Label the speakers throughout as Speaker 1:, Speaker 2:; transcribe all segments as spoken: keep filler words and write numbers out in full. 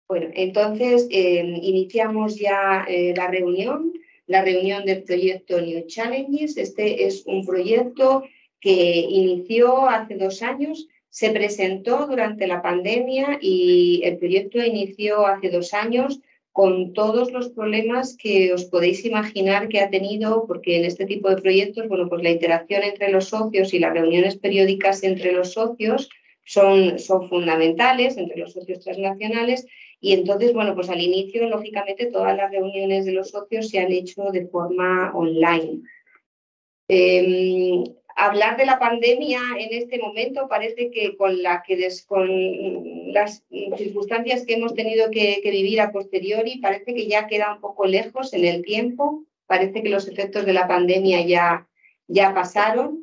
Speaker 1: Bueno, entonces eh, iniciamos ya eh, la reunión, la reunión del proyecto New Challenges. Este es un proyecto que inició hace dos años, se presentó durante la pandemia y el proyecto inició hace dos años con todos los problemas que os podéis imaginar que ha tenido, porque en este tipo de proyectos, bueno, pues la interacción entre los socios y las reuniones periódicas entre los socios son, son fundamentales, entre los socios transnacionales. Y entonces, bueno, pues al inicio, lógicamente, todas las reuniones de los socios se han hecho de forma online. Eh, hablar de la pandemia en este momento parece que con, la que des, con las circunstancias que hemos tenido que, que vivir a posteriori, parece que ya queda un poco lejos en el tiempo, parece que los efectos de la pandemia ya, ya pasaron.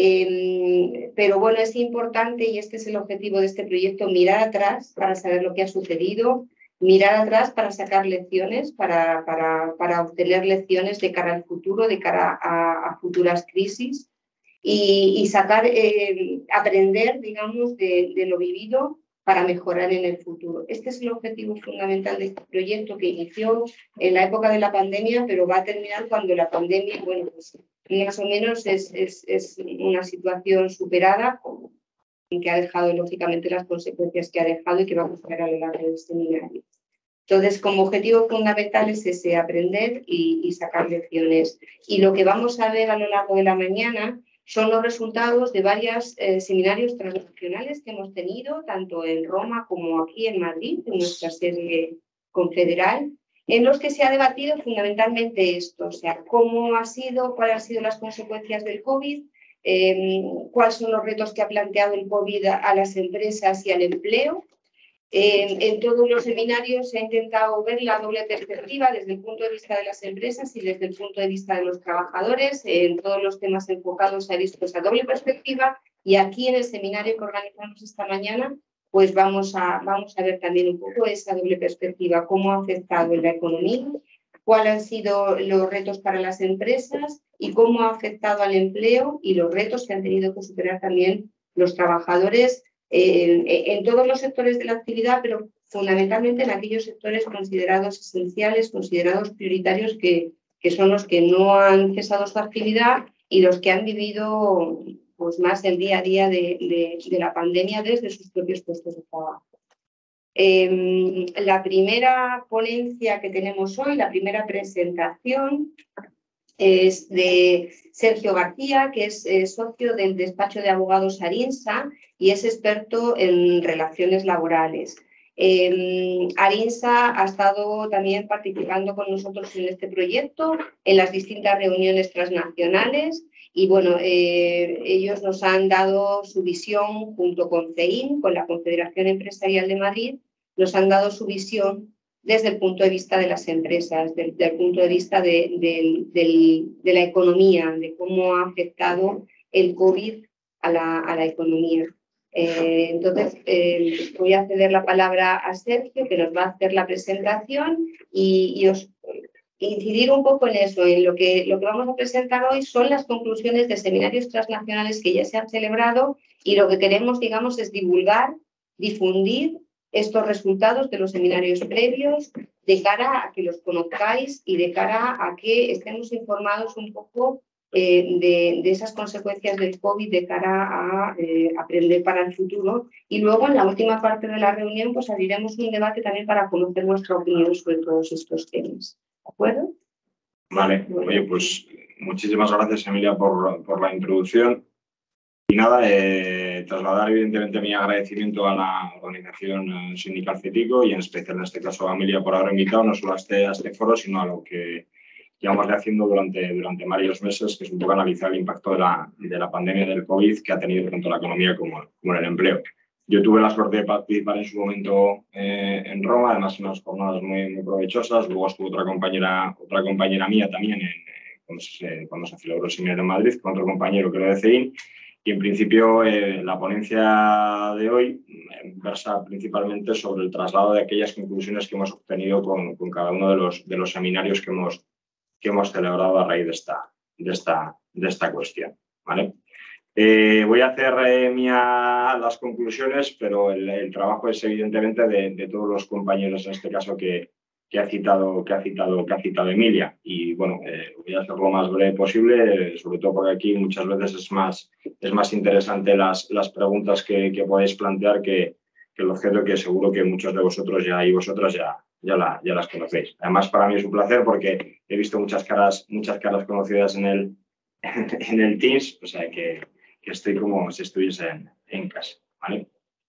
Speaker 1: Eh, pero bueno, es importante, y este es el objetivo de este proyecto, mirar atrás para saber lo que ha sucedido, mirar atrás para sacar lecciones, para, para, para obtener lecciones de cara al futuro, de cara a, a futuras crisis y, y sacar, eh, aprender, digamos, de, de lo vivido para mejorar en el futuro. Este es el objetivo fundamental de este proyecto que inició en la época de la pandemia, pero va a terminar cuando la pandemia, bueno, pues más o menos es, es, es una situación superada que ha dejado, lógicamente, las consecuencias que ha dejado y que vamos a ver a lo largo del seminario. Entonces, como objetivo fundamental es ese, aprender y, y sacar lecciones. Y lo que vamos a ver a lo largo de la mañana son los resultados de varios eh, seminarios transnacionales que hemos tenido, tanto en Roma como aquí en Madrid, en nuestra sede confederal, en los que se ha debatido fundamentalmente esto, o sea, cómo ha sido, cuáles han sido las consecuencias del COVID, eh, cuáles son los retos que ha planteado el COVID a, a las empresas y al empleo. Eh, en todos los seminarios se ha intentado ver la doble perspectiva desde el punto de vista de las empresas y desde el punto de vista de los trabajadores. En todos los temas enfocados se ha visto esa doble perspectiva y aquí en el seminario que organizamos esta mañana pues vamos a, vamos a ver también un poco esa doble perspectiva, cómo ha afectado en la economía, cuáles han sido los retos para las empresas y cómo ha afectado al empleo y los retos que han tenido que superar también los trabajadores en, en todos los sectores de la actividad, pero fundamentalmente en aquellos sectores considerados esenciales, considerados prioritarios, que, que son los que no han cesado su actividad y los que han vivido pues, más el día a día de, de, de la pandemia desde sus propios puestos de trabajo. Eh, la primera ponencia que tenemos hoy, la primera presentación, es de Sergio García, que es eh, socio del despacho de abogados Arinsa y es experto en relaciones laborales. Eh, Arinsa ha estado también participando con nosotros en este proyecto, en las distintas reuniones transnacionales y bueno, eh, ellos nos han dado su visión junto con C E I N, con la Confederación Empresarial de Madrid, nos han dado su visión desde el punto de vista de las empresas, desde el punto de vista de, de, de, de la economía, de cómo ha afectado el COVID a la, a la economía. Eh, entonces, eh, voy a ceder la palabra a Sergio, que nos va a hacer la presentación y, y os incidir un poco en eso, en lo que, lo que vamos a presentar hoy son las conclusiones de seminarios transnacionales que ya se han celebrado y lo que queremos, digamos, es divulgar, difundir estos resultados de los seminarios previos de cara a que los conozcáis y de cara a que estemos informados un poco eh, de, de esas consecuencias del COVID de cara a eh, aprender para el futuro. Y luego en la última parte de la reunión pues abriremos un debate también para conocer vuestra opinión sobre todos estos temas. ¿De acuerdo?
Speaker 2: Vale, oye, pues muchísimas gracias, Emilia, por, por la introducción. Y nada, eh, trasladar evidentemente mi agradecimiento a la organización sindical CETICO y en especial en este caso a Emilia por haber invitado no solo a este, a este foro, sino a lo que llevamos haciendo durante, durante varios meses, que es un poco analizar el impacto de la, de la pandemia del COVID que ha tenido tanto la economía como, como en el empleo. Yo tuve la suerte de participar en su momento eh, en Roma, además unas jornadas muy, muy provechosas. Luego estuvo otra compañera, otra compañera mía también en, eh, cuando, se, cuando se celebró el seminario en Madrid, con otro compañero que era de C E I N. Y en principio eh, la ponencia de hoy eh, versa principalmente sobre el traslado de aquellas conclusiones que hemos obtenido con, con cada uno de los, de los seminarios que hemos, que hemos celebrado a raíz de esta, de esta, de esta cuestión, ¿vale? Eh, voy a hacer eh, mía las conclusiones, pero el, el trabajo es evidentemente de, de todos los compañeros, en este caso, que, que, ha, citado, que, ha, citado, que ha citado Emilia. Y bueno, eh, voy a ser lo más breve posible, eh, sobre todo porque aquí muchas veces es más, es más interesante las, las preguntas que, que podéis plantear que, que el objeto, que seguro que muchos de vosotros ya y vosotras ya, ya, la, ya las conocéis. Además, para mí es un placer porque he visto muchas caras, muchas caras conocidas en el, en el Teams, o sea que que estoy como si estuviese en, en casa. ¿Vale?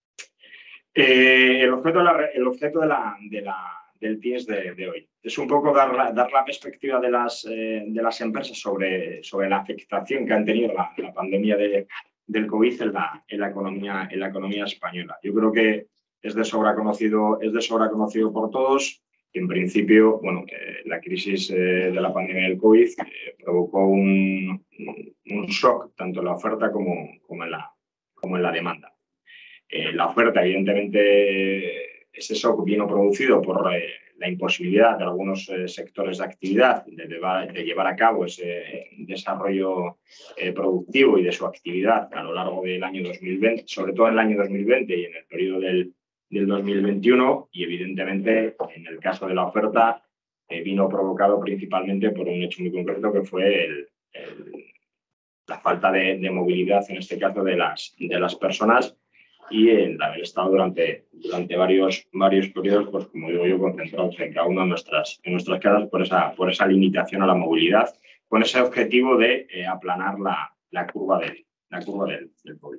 Speaker 2: Eh, el objeto, de la, el objeto de la, de la, del Teams de, de hoy es un poco dar la, dar la perspectiva de las, eh, de las empresas sobre, sobre la afectación que han tenido la, la pandemia de, del COVID en la, en, la economía, en la economía española. Yo creo que es de sobra conocido, es de sobra conocido por todos. En principio, bueno, eh, la crisis eh, de la pandemia del COVID eh, provocó un, un shock tanto en la oferta como, como, en, la, como en la demanda. Eh, la oferta, evidentemente, ese shock vino producido por eh, la imposibilidad de algunos eh, sectores de actividad de, de, de llevar a cabo ese desarrollo eh, productivo y de su actividad a lo largo del año dos mil veinte, sobre todo en el año dos mil veinte y en el periodo del del dos mil veintiuno, y evidentemente en el caso de la oferta eh, vino provocado principalmente por un hecho muy concreto que fue el, el, la falta de, de movilidad, en este caso de las, de las personas, y el haber estado durante, durante varios, varios periodos, pues como digo yo, concentrados en cada una de nuestras, en nuestras casas por esa, por esa limitación a la movilidad, con ese objetivo de eh, aplanar la, la curva, de, la curva del, del COVID.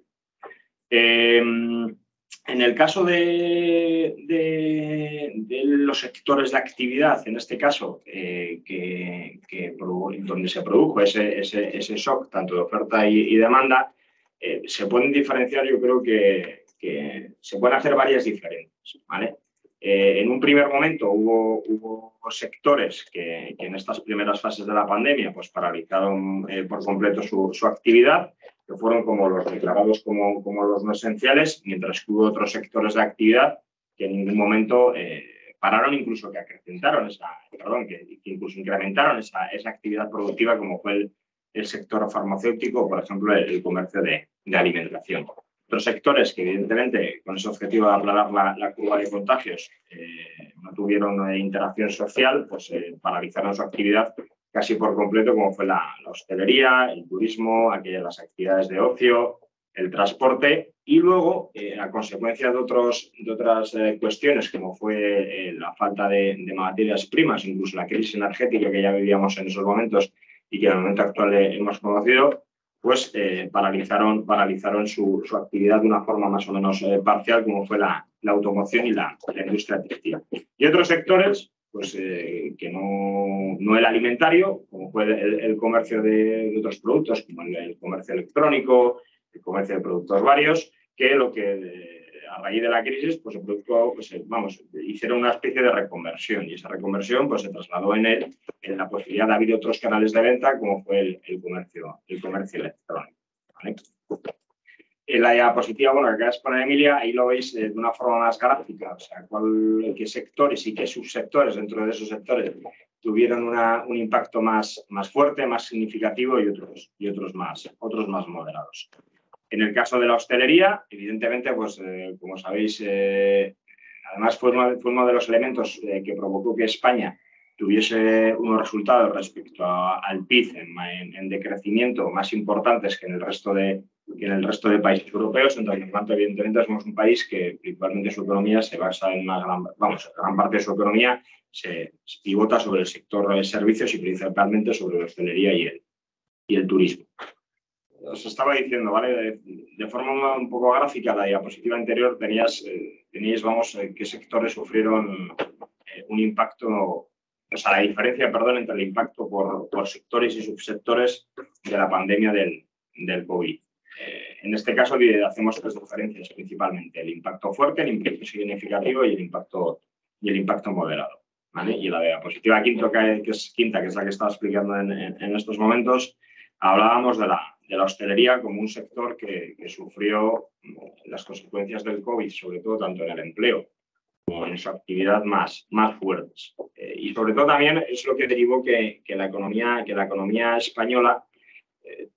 Speaker 2: Eh, En el caso de, de, de los sectores de actividad, en este caso, eh, que, que, donde se produjo ese, ese, ese shock, tanto de oferta y, y demanda, eh, se pueden diferenciar, yo creo que, que se pueden hacer varias diferencias, ¿vale? Eh, en un primer momento hubo, hubo sectores que, que en estas primeras fases de la pandemia pues paralizaron eh, por completo su, su actividad, que fueron como los declarados como, como los no esenciales, mientras que hubo otros sectores de actividad que en ningún momento eh, pararon, incluso que acrecentaron esa, perdón, que, que incluso incrementaron esa, esa actividad productiva, como fue el, el sector farmacéutico, por ejemplo, el, el comercio de, de alimentación. Otros sectores que, evidentemente, con ese objetivo de aplanar la, la curva de contagios, eh, no tuvieron eh, interacción social, pues eh, paralizaron su actividad casi por completo, como fue la, la hostelería, el turismo, aquellas las actividades de ocio, el transporte, y luego, eh, a consecuencia de, otros, de otras eh, cuestiones, como fue eh, la falta de, de materias primas, incluso la crisis energética que ya vivíamos en esos momentos y que en el momento actual eh, hemos conocido, pues eh, paralizaron, paralizaron su, su actividad de una forma más o menos eh, parcial, como fue la, la automoción y la, la industria textil. Y otros sectores, pues eh, que no, no el alimentario, como fue el, el comercio de, de otros productos, como el, el comercio electrónico, el comercio de productos varios, que lo que eh, a raíz de la crisis, pues, el producto, pues, vamos, hicieron una especie de reconversión, y esa reconversión pues, se trasladó en él en la posibilidad de abrir otros canales de venta, como fue el, el, comercio, el comercio electrónico. ¿Vale? En la diapositiva, bueno, que acaba de exponer Emilia, ahí lo veis eh, de una forma más gráfica, o sea, cuál, qué sectores y qué subsectores dentro de esos sectores tuvieron una, un impacto más, más fuerte, más significativo, y otros, y otros, más, otros más moderados. En el caso de la hostelería, evidentemente, pues eh, como sabéis, eh, además fue uno, fue uno de los elementos eh, que provocó que España tuviese unos resultados respecto a, al P I B en, en, en decrecimiento más importantes que en el resto de, que en el resto de países europeos. Entonces, en cuanto, evidentemente, somos un país que principalmente su economía se basa en una gran, vamos, gran parte de su economía se, se pivota sobre el sector de servicios y principalmente sobre la hostelería y el, y el turismo. Os estaba diciendo, ¿vale? De, de forma un poco gráfica, la diapositiva anterior tenías, eh, teníais, vamos, eh, qué sectores sufrieron eh, un impacto, o sea, la diferencia, perdón, entre el impacto por, por sectores y subsectores de la pandemia del, del COVID. Eh, en este caso hacemos tres diferencias principalmente: el impacto fuerte, el impacto significativo y el impacto, y el impacto moderado. ¿Vale? Y la diapositiva quinta, que es, quinta, que es la que estaba explicando en, en, en estos momentos, hablábamos de la, de la hostelería como un sector que, que sufrió las consecuencias del COVID, sobre todo tanto en el empleo como en su actividad más, más fuertes. Eh, y sobre todo también es lo que derivó que, que, la, economía, que la economía española eh,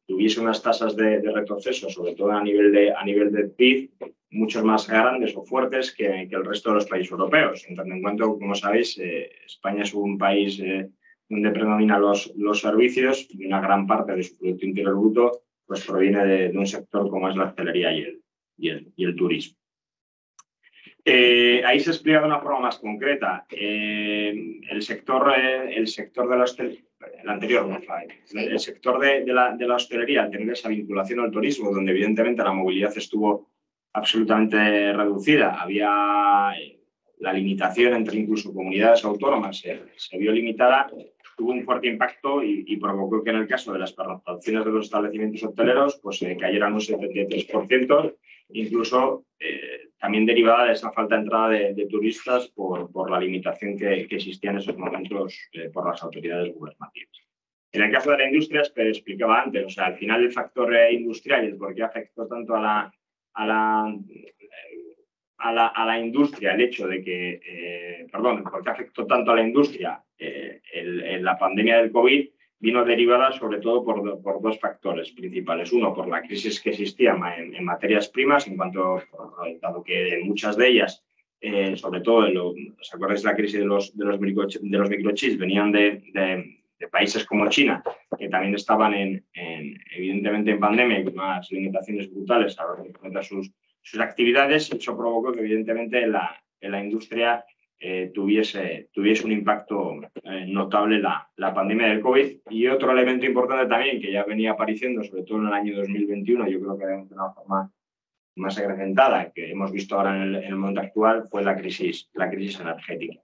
Speaker 2: tuviese unas tasas de, de retroceso, sobre todo a nivel de, a nivel de P I B, mucho más grandes o fuertes que, que el resto de los países europeos. Teniendo en cuenta, como sabéis, eh, España es un país eh, donde predominan los, los servicios y una gran parte de su Producto Interior Bruto pues, proviene de, de un sector como es la hostelería y el, y el, y el turismo. Eh, ahí se explica de una forma más concreta. Eh, el, sector, eh, el sector de la hostelería, el anterior, el sector de, de, la, de la hostelería, al tener esa vinculación al turismo, donde evidentemente la movilidad estuvo absolutamente reducida, había la limitación entre incluso comunidades autónomas, se, se vio limitada, tuvo un fuerte impacto y, y provocó que en el caso de las pernoctaciones de los establecimientos hoteleros pues eh, cayeran un setenta y tres por ciento, incluso eh, también derivada de esa falta de entrada de, de turistas por, por la limitación que, que existía en esos momentos eh, por las autoridades gubernativas. En el caso de la industria, que explicaba antes, o sea, al final el factor eh, industrial y el por qué afectó tanto a la, a la A la, a la industria el hecho de que, eh, perdón, por qué afectó tanto a la industria eh, el, el, la pandemia del COVID, vino derivada sobre todo por, por dos factores principales. Uno, por la crisis que existía en, en materias primas, en cuanto, dado que muchas de ellas, eh, sobre todo, lo, ¿os acordáis de la crisis de los, de los, de los microchips? Venían de, de, de países como China, que también estaban en, en, evidentemente en pandemia y con unas limitaciones brutales a la sus sus actividades, eso provocó que evidentemente en la, en la industria eh, tuviese, tuviese un impacto eh, notable la, la pandemia del COVID. Y otro elemento importante también que ya venía apareciendo, sobre todo en el año dos mil veintiuno, yo creo que de una forma más acrecentada, que hemos visto ahora en el, en el mundo actual, fue la crisis, la crisis energética.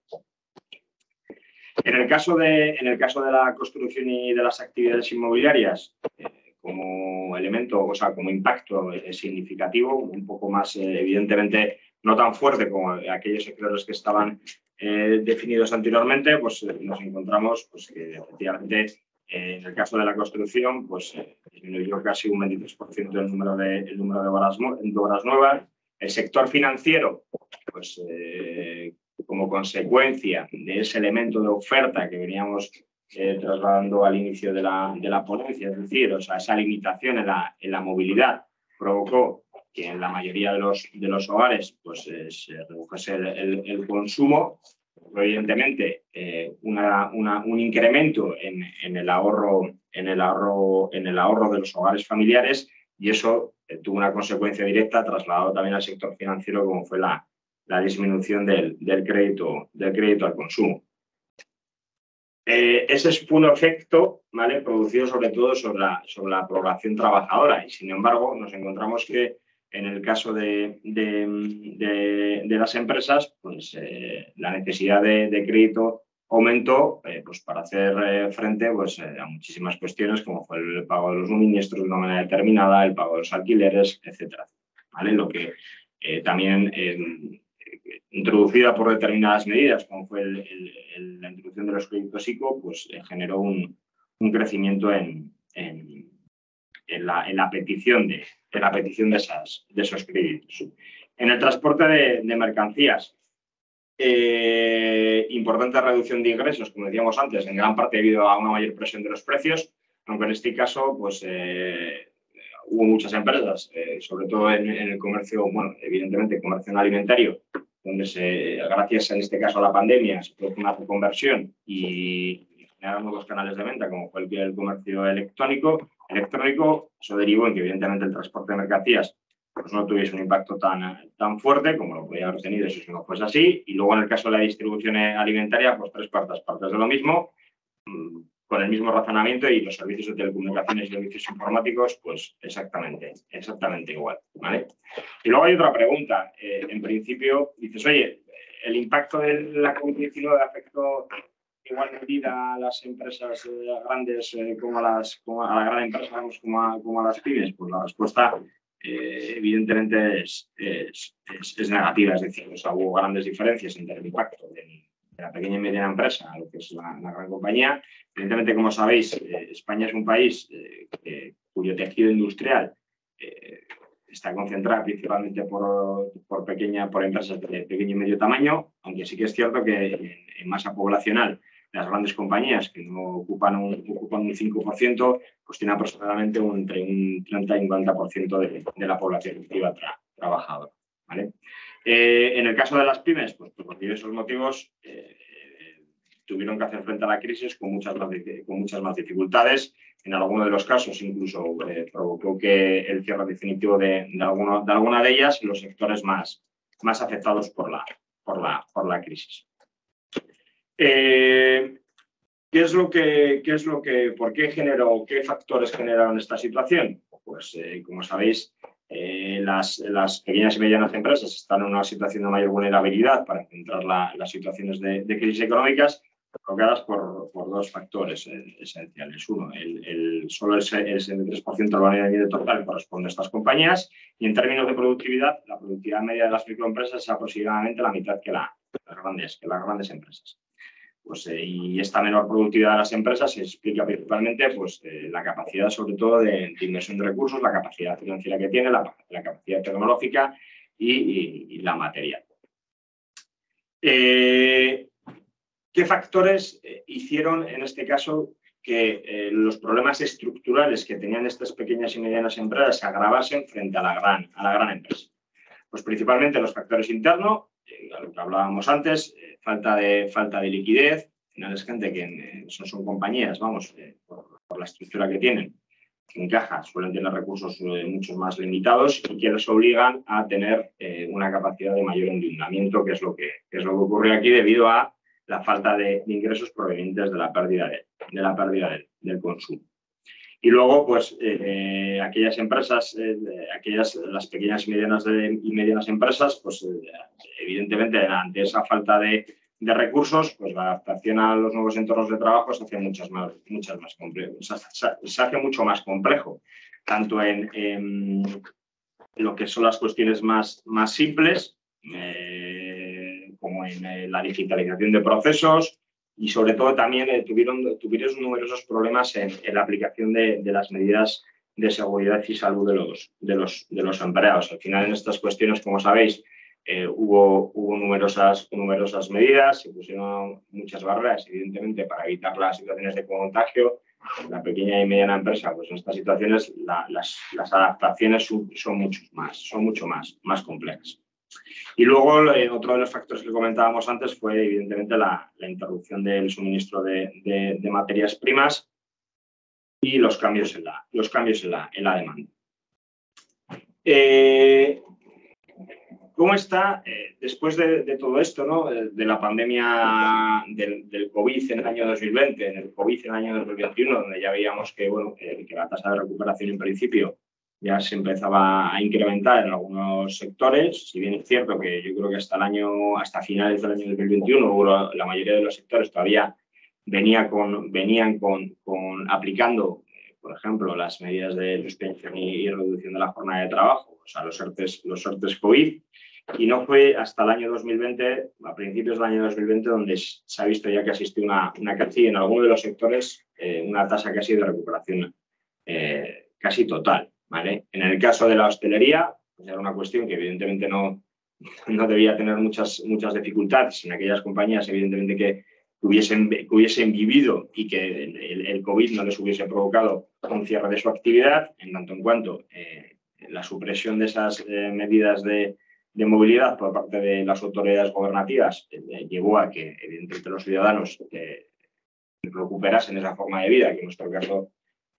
Speaker 2: En el caso de, en el caso de la construcción y de las actividades inmobiliarias, eh, como elemento, o sea, como impacto eh, significativo, un poco más, eh, evidentemente, no tan fuerte como aquellos sectores que estaban eh, definidos anteriormente, pues eh, nos encontramos pues, que efectivamente eh, en el caso de la construcción, pues eh, disminuyó casi un veintitrés por ciento el número de, el número de obras, de obras nuevas. El sector financiero, pues eh, como consecuencia de ese elemento de oferta que veníamos Eh, trasladando al inicio de la, de la ponencia, es decir, o sea, esa limitación en la, en la movilidad provocó que en la mayoría de los, de los hogares pues, eh, se redujese el, el, el consumo, evidentemente eh, una, una, un incremento en, en, el ahorro, en, el ahorro, en el ahorro de los hogares familiares y eso eh, tuvo una consecuencia directa trasladado también al sector financiero como fue la, la disminución del, del, crédito, del crédito al consumo. Eh, ese fue un efecto, ¿vale?, producido sobre todo sobre la, sobre la población trabajadora y, sin embargo, nos encontramos que en el caso de, de, de, de las empresas, pues eh, la necesidad de, de crédito aumentó eh, pues, para hacer eh, frente pues, eh, a muchísimas cuestiones como fue el pago de los suministros de una manera determinada, el pago de los alquileres, etcétera, ¿vale? Lo que eh, también eh, introducida por determinadas medidas, como fue el, el, el, la introducción de los créditos ICO, pues eh, generó un, un crecimiento en, en, en, la, en, la petición de, de la petición de, esas, de esos créditos. En el transporte de, de mercancías, eh, importante reducción de ingresos, como decíamos antes, en gran parte debido a una mayor presión de los precios, aunque en este caso, pues eh, hubo muchas empresas, eh, sobre todo en, en el comercio, bueno, evidentemente el comercio alimentario, donde se, gracias en este caso a la pandemia, se produjo una reconversión y generaron nuevos canales de venta, como fue el, el comercio electrónico. electrónico. Eso derivó en que, evidentemente, el transporte de mercancías pues, no tuviese un impacto tan, tan fuerte como lo podía haber tenido si no fuese así. Y luego, en el caso de la distribución alimentaria, pues tres cuartas partes de lo mismo, con el mismo razonamiento, y los servicios de telecomunicaciones y servicios informáticos, pues exactamente, exactamente igual, ¿vale? Y luego hay otra pregunta. Eh, en principio, dices, oye, ¿el impacto de la COVID diecinueve afectó igual medida a las empresas eh, grandes eh, como, a las, como a la gran empresa, vamos, como, a, como a las pymes? Pues la respuesta, eh, evidentemente, es, es, es, es negativa. Es decir, o sea, hubo grandes diferencias entre el impacto de, de la pequeña y mediana empresa a lo que es la, la gran compañía. Evidentemente, como sabéis, eh, España es un país eh, eh, cuyo tejido industrial eh, está concentrado principalmente por, por, pequeña, por empresas de pequeño y medio tamaño, aunque sí que es cierto que en, en masa poblacional las grandes compañías, que no ocupan un, ocupan un cinco por ciento, pues tienen aproximadamente un, entre un treinta y un cuarenta por ciento de, de la población activa tra, trabajadora. ¿Vale? Eh, en el caso de las pymes, pues, pues por diversos motivos, eh, tuvieron que hacer frente a la crisis con muchas más, con muchas más dificultades. En algunos de los casos incluso eh, provocó que el cierre definitivo de, de, alguno, de alguna de ellas en los sectores más, más afectados por la, por la, por la crisis. Eh, ¿qué es lo que, qué es lo que, ¿Por qué generó, qué factores generaron esta situación? Pues, eh, como sabéis, eh, las, las pequeñas y medianas empresas están en una situación de mayor vulnerabilidad para enfrentar la, las situaciones de, de crisis económicas, provocadas por, por dos factores eh, esenciales. Uno, el, el, solo el, el setenta y tres por ciento del valor total corresponde a estas compañías, y en términos de productividad, la productividad media de las microempresas es aproximadamente la mitad que, la, las, grandes, que las grandes empresas. Pues, eh, y esta menor productividad de las empresas se explica principalmente pues, eh, la capacidad, sobre todo, de, de inversión de recursos, la capacidad financiera que tiene, la, la capacidad tecnológica y, y, y la material. Eh, ¿Qué factores eh, hicieron, en este caso, que eh, los problemas estructurales que tenían estas pequeñas y medianas empresas se agravasen frente a la gran, a la gran empresa? Pues principalmente los factores internos, eh, a lo que hablábamos antes, eh, falta, de, falta de liquidez. Al final es gente que eh, son, son compañías, vamos, eh, por, por la estructura que tienen, que en caja suelen tener recursos eh, mucho más limitados y que les obligan a tener eh, una capacidad de mayor endeudamiento, que es lo que, que es lo que ocurre aquí debido a la falta de, de ingresos provenientes de la pérdida, de, de la pérdida de, del consumo. Y luego, pues, eh, aquellas empresas, eh, aquellas, las pequeñas y medianas, de, y medianas empresas, pues, eh, evidentemente, ante esa falta de, de recursos, pues la adaptación a los nuevos entornos de trabajo se hace, muchas más, muchas más complejo, se, se hace mucho más complejo, tanto en, en lo que son las cuestiones más, más simples, eh, como en eh, la digitalización de procesos, y sobre todo también eh, tuvieron, tuvieron numerosos problemas en, en la aplicación de, de las medidas de seguridad y salud de los, de, los, de los empleados. Al final, en estas cuestiones, como sabéis, eh, hubo, hubo numerosas, numerosas medidas, se pusieron muchas barreras, evidentemente, para evitar las situaciones de contagio. La pequeña y mediana empresa, pues en estas situaciones la, las, las adaptaciones son, son mucho más, son mucho más, más complejas. Y luego, eh, otro de los factores que comentábamos antes fue, evidentemente, la, la interrupción del suministro de, de, de materias primas y los cambios en la, los cambios en la, en la demanda. Eh, ¿Cómo está, eh, después de, de todo esto, ¿no? de, de la pandemia del, del COVID en el año dos mil veinte, en el COVID en el año dos mil veintiuno, donde ya veíamos que, bueno, eh, que la tasa de recuperación en principio ya se empezaba a incrementar en algunos sectores, si bien es cierto que yo creo que hasta el año, hasta finales del año dos mil veintiuno, la, la mayoría de los sectores todavía venía con, venían con, con aplicando, eh, por ejemplo, las medidas de suspensión y, y reducción de la jornada de trabajo, o sea, los ERTES, los ERTES COVID, y no fue hasta el año dos mil veinte, a principios del año dos mil veinte, donde se ha visto ya que existe una, una casi en algunos de los sectores, eh, una tasa casi de recuperación eh, casi total. ¿Vale? En el caso de la hostelería, pues era una cuestión que evidentemente no, no debía tener muchas, muchas dificultades en aquellas compañías, evidentemente, que hubiesen, que hubiesen vivido y que el, el COVID no les hubiese provocado un cierre de su actividad, en tanto en cuanto eh, la supresión de esas eh, medidas de, de movilidad por parte de las autoridades gobernativas eh, llevó a que, evidentemente, los ciudadanos eh, recuperasen esa forma de vida, que en nuestro caso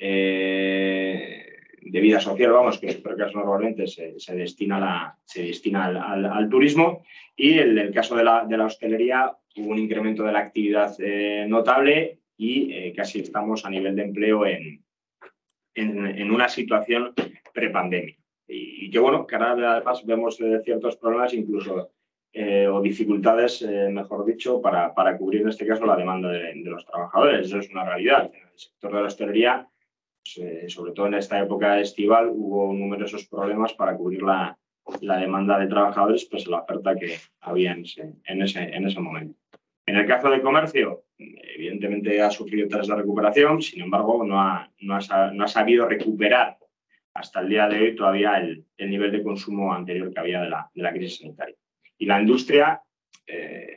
Speaker 2: eh, de vida social, vamos, que en nuestro caso normalmente se, se destina, la, se destina al, al, al turismo, y en el caso de la, de la hostelería hubo un incremento de la actividad eh, notable y eh, casi estamos a nivel de empleo en, en, en una situación prepandemia. Y, y que bueno, que ahora además vemos eh, ciertos problemas incluso eh, o dificultades, eh, mejor dicho, para, para cubrir en este caso la demanda de, de los trabajadores. Eso es una realidad. En el sector de la hostelería, pues, eh, sobre todo en esta época estival, hubo numerosos problemas para cubrir la, la demanda de trabajadores, pues la oferta que había en ese, en ese, en ese momento. En el caso de comercio, evidentemente ha sufrido tasas de recuperación, sin embargo, no ha, no ha, no ha sabido recuperar hasta el día de hoy todavía el, el nivel de consumo anterior que había de la, de la crisis sanitaria. Y la industria, eh,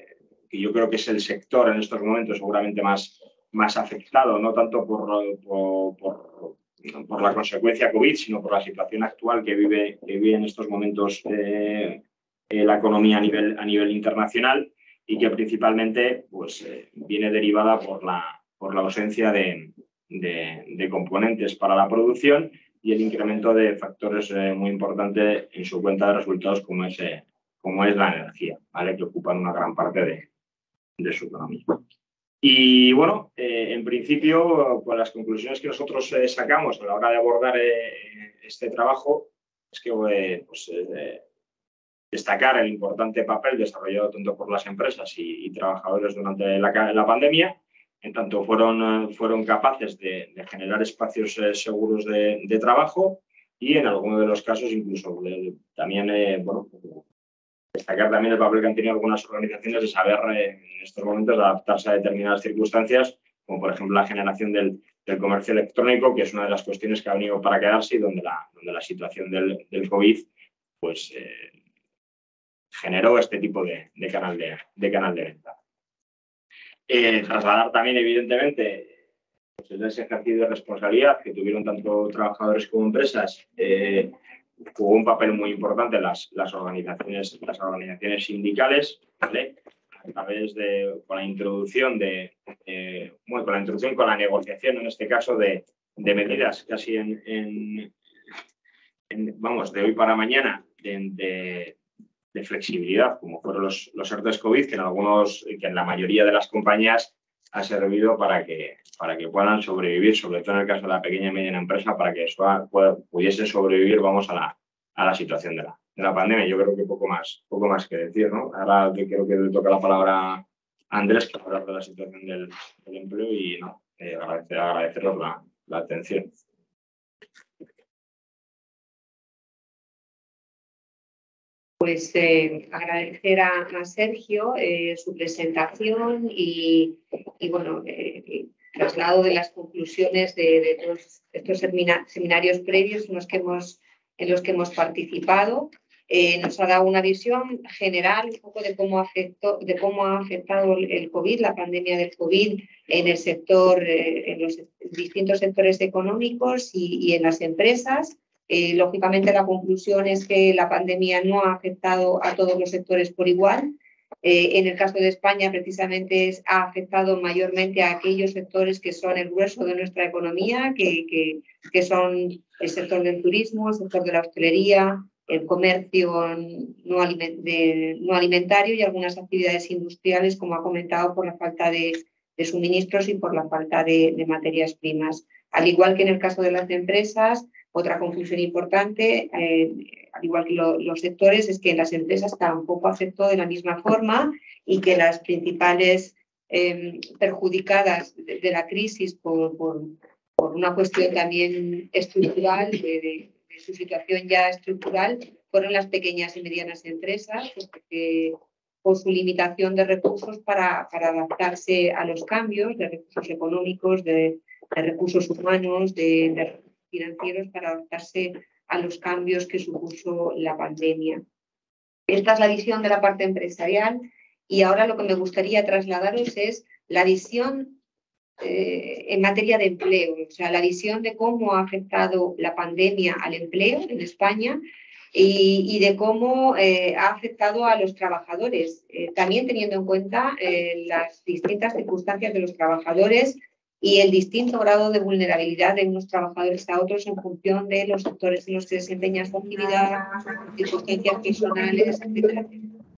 Speaker 2: que yo creo que es el sector en estos momentos seguramente más, más afectado, no tanto por, por, por, por la consecuencia COVID, sino por la situación actual que vive, que vive en estos momentos eh, eh, la economía a nivel, a nivel internacional, y que principalmente pues, eh, viene derivada por la, por la ausencia de, de, de componentes para la producción y el incremento de factores eh, muy importantes en su cuenta de resultados, como es, eh, como es la energía, ¿vale? Que ocupan una gran parte de, de su economía. Y bueno, eh, en principio, pues las conclusiones que nosotros eh, sacamos a la hora de abordar eh, este trabajo es que eh, pues, eh, destacar el importante papel desarrollado tanto por las empresas y, y trabajadores durante la, la pandemia, en tanto fueron, fueron capaces de, de generar espacios eh, seguros de, de trabajo, y en algunos de los casos incluso eh, también, eh, bueno, destacar también el papel que han tenido algunas organizaciones de saber eh, en estos momentos adaptarse a determinadas circunstancias, como por ejemplo la generación del, del comercio electrónico, que es una de las cuestiones que ha venido para quedarse y donde la, donde la situación del, del COVID pues, eh, generó este tipo de, de, canal, de, de canal de venta. Eh, trasladar también, evidentemente, pues, ese ejercicio de responsabilidad que tuvieron tanto trabajadores como empresas. Eh, jugó un papel muy importante las, las, organizaciones, las organizaciones sindicales, ¿vale? A través de, con la introducción de, eh, bueno, con la introducción, con la negociación, en este caso, de, de medidas casi en, en, en, vamos, de hoy para mañana, de, de, de flexibilidad, como fueron los, los ERTEs COVID, que en algunos, que en la mayoría de las compañías ha servido para que, para que puedan sobrevivir, sobre todo en el caso de la pequeña y mediana empresa, para que eso pudiese sobrevivir, vamos, a la, a la situación de la, de la pandemia. Yo creo que poco más, poco más que decir, ¿no? Ahora creo que le toca la palabra a Andrés para hablar de la situación del, del empleo y no, eh, agradecer, agradeceros la, la atención.
Speaker 1: Pues eh, agradecer a, a Sergio eh, su presentación y, y bueno, eh, el traslado de las conclusiones de, de todos estos seminarios previos en los que hemos, en los que hemos participado. Eh, nos ha dado una visión general un poco de cómo, afectó, de cómo ha afectado el COVID, la pandemia del COVID, en el sector, eh, en los distintos sectores económicos y, y en las empresas. Eh, lógicamente, la conclusión es que la pandemia no ha afectado a todos los sectores por igual. Eh, en el caso de España, precisamente, es, ha afectado mayormente a aquellos sectores que son el grueso de nuestra economía, que, que, que son el sector del turismo, el sector de la hostelería, el comercio no, aliment de, no alimentario y algunas actividades industriales, como ha comentado, por la falta de, de suministros y por la falta de, de materias primas. Al igual que en el caso de las empresas, otra conclusión importante, eh, al igual que lo, los sectores, es que en las empresas tampoco afectó de la misma forma y que las principales eh, perjudicadas de, de la crisis por, por, por una cuestión también estructural, de, de, de su situación ya estructural, fueron las pequeñas y medianas empresas, porque por su limitación de recursos para, para adaptarse a los cambios, de recursos económicos, de, de recursos humanos, de, de financieros, para adaptarse a los cambios que supuso la pandemia. Esta es la visión de la parte empresarial y ahora lo que me gustaría trasladaros es la visión eh, en materia de empleo, o sea, la visión de cómo ha afectado la pandemia al empleo en España y, y de cómo eh, ha afectado a los trabajadores, eh, también teniendo en cuenta eh, las distintas circunstancias de los trabajadores y el distinto grado de vulnerabilidad de unos trabajadores a otros en función de los sectores en los que desempeñan su actividad, circunstancias personales, etcétera.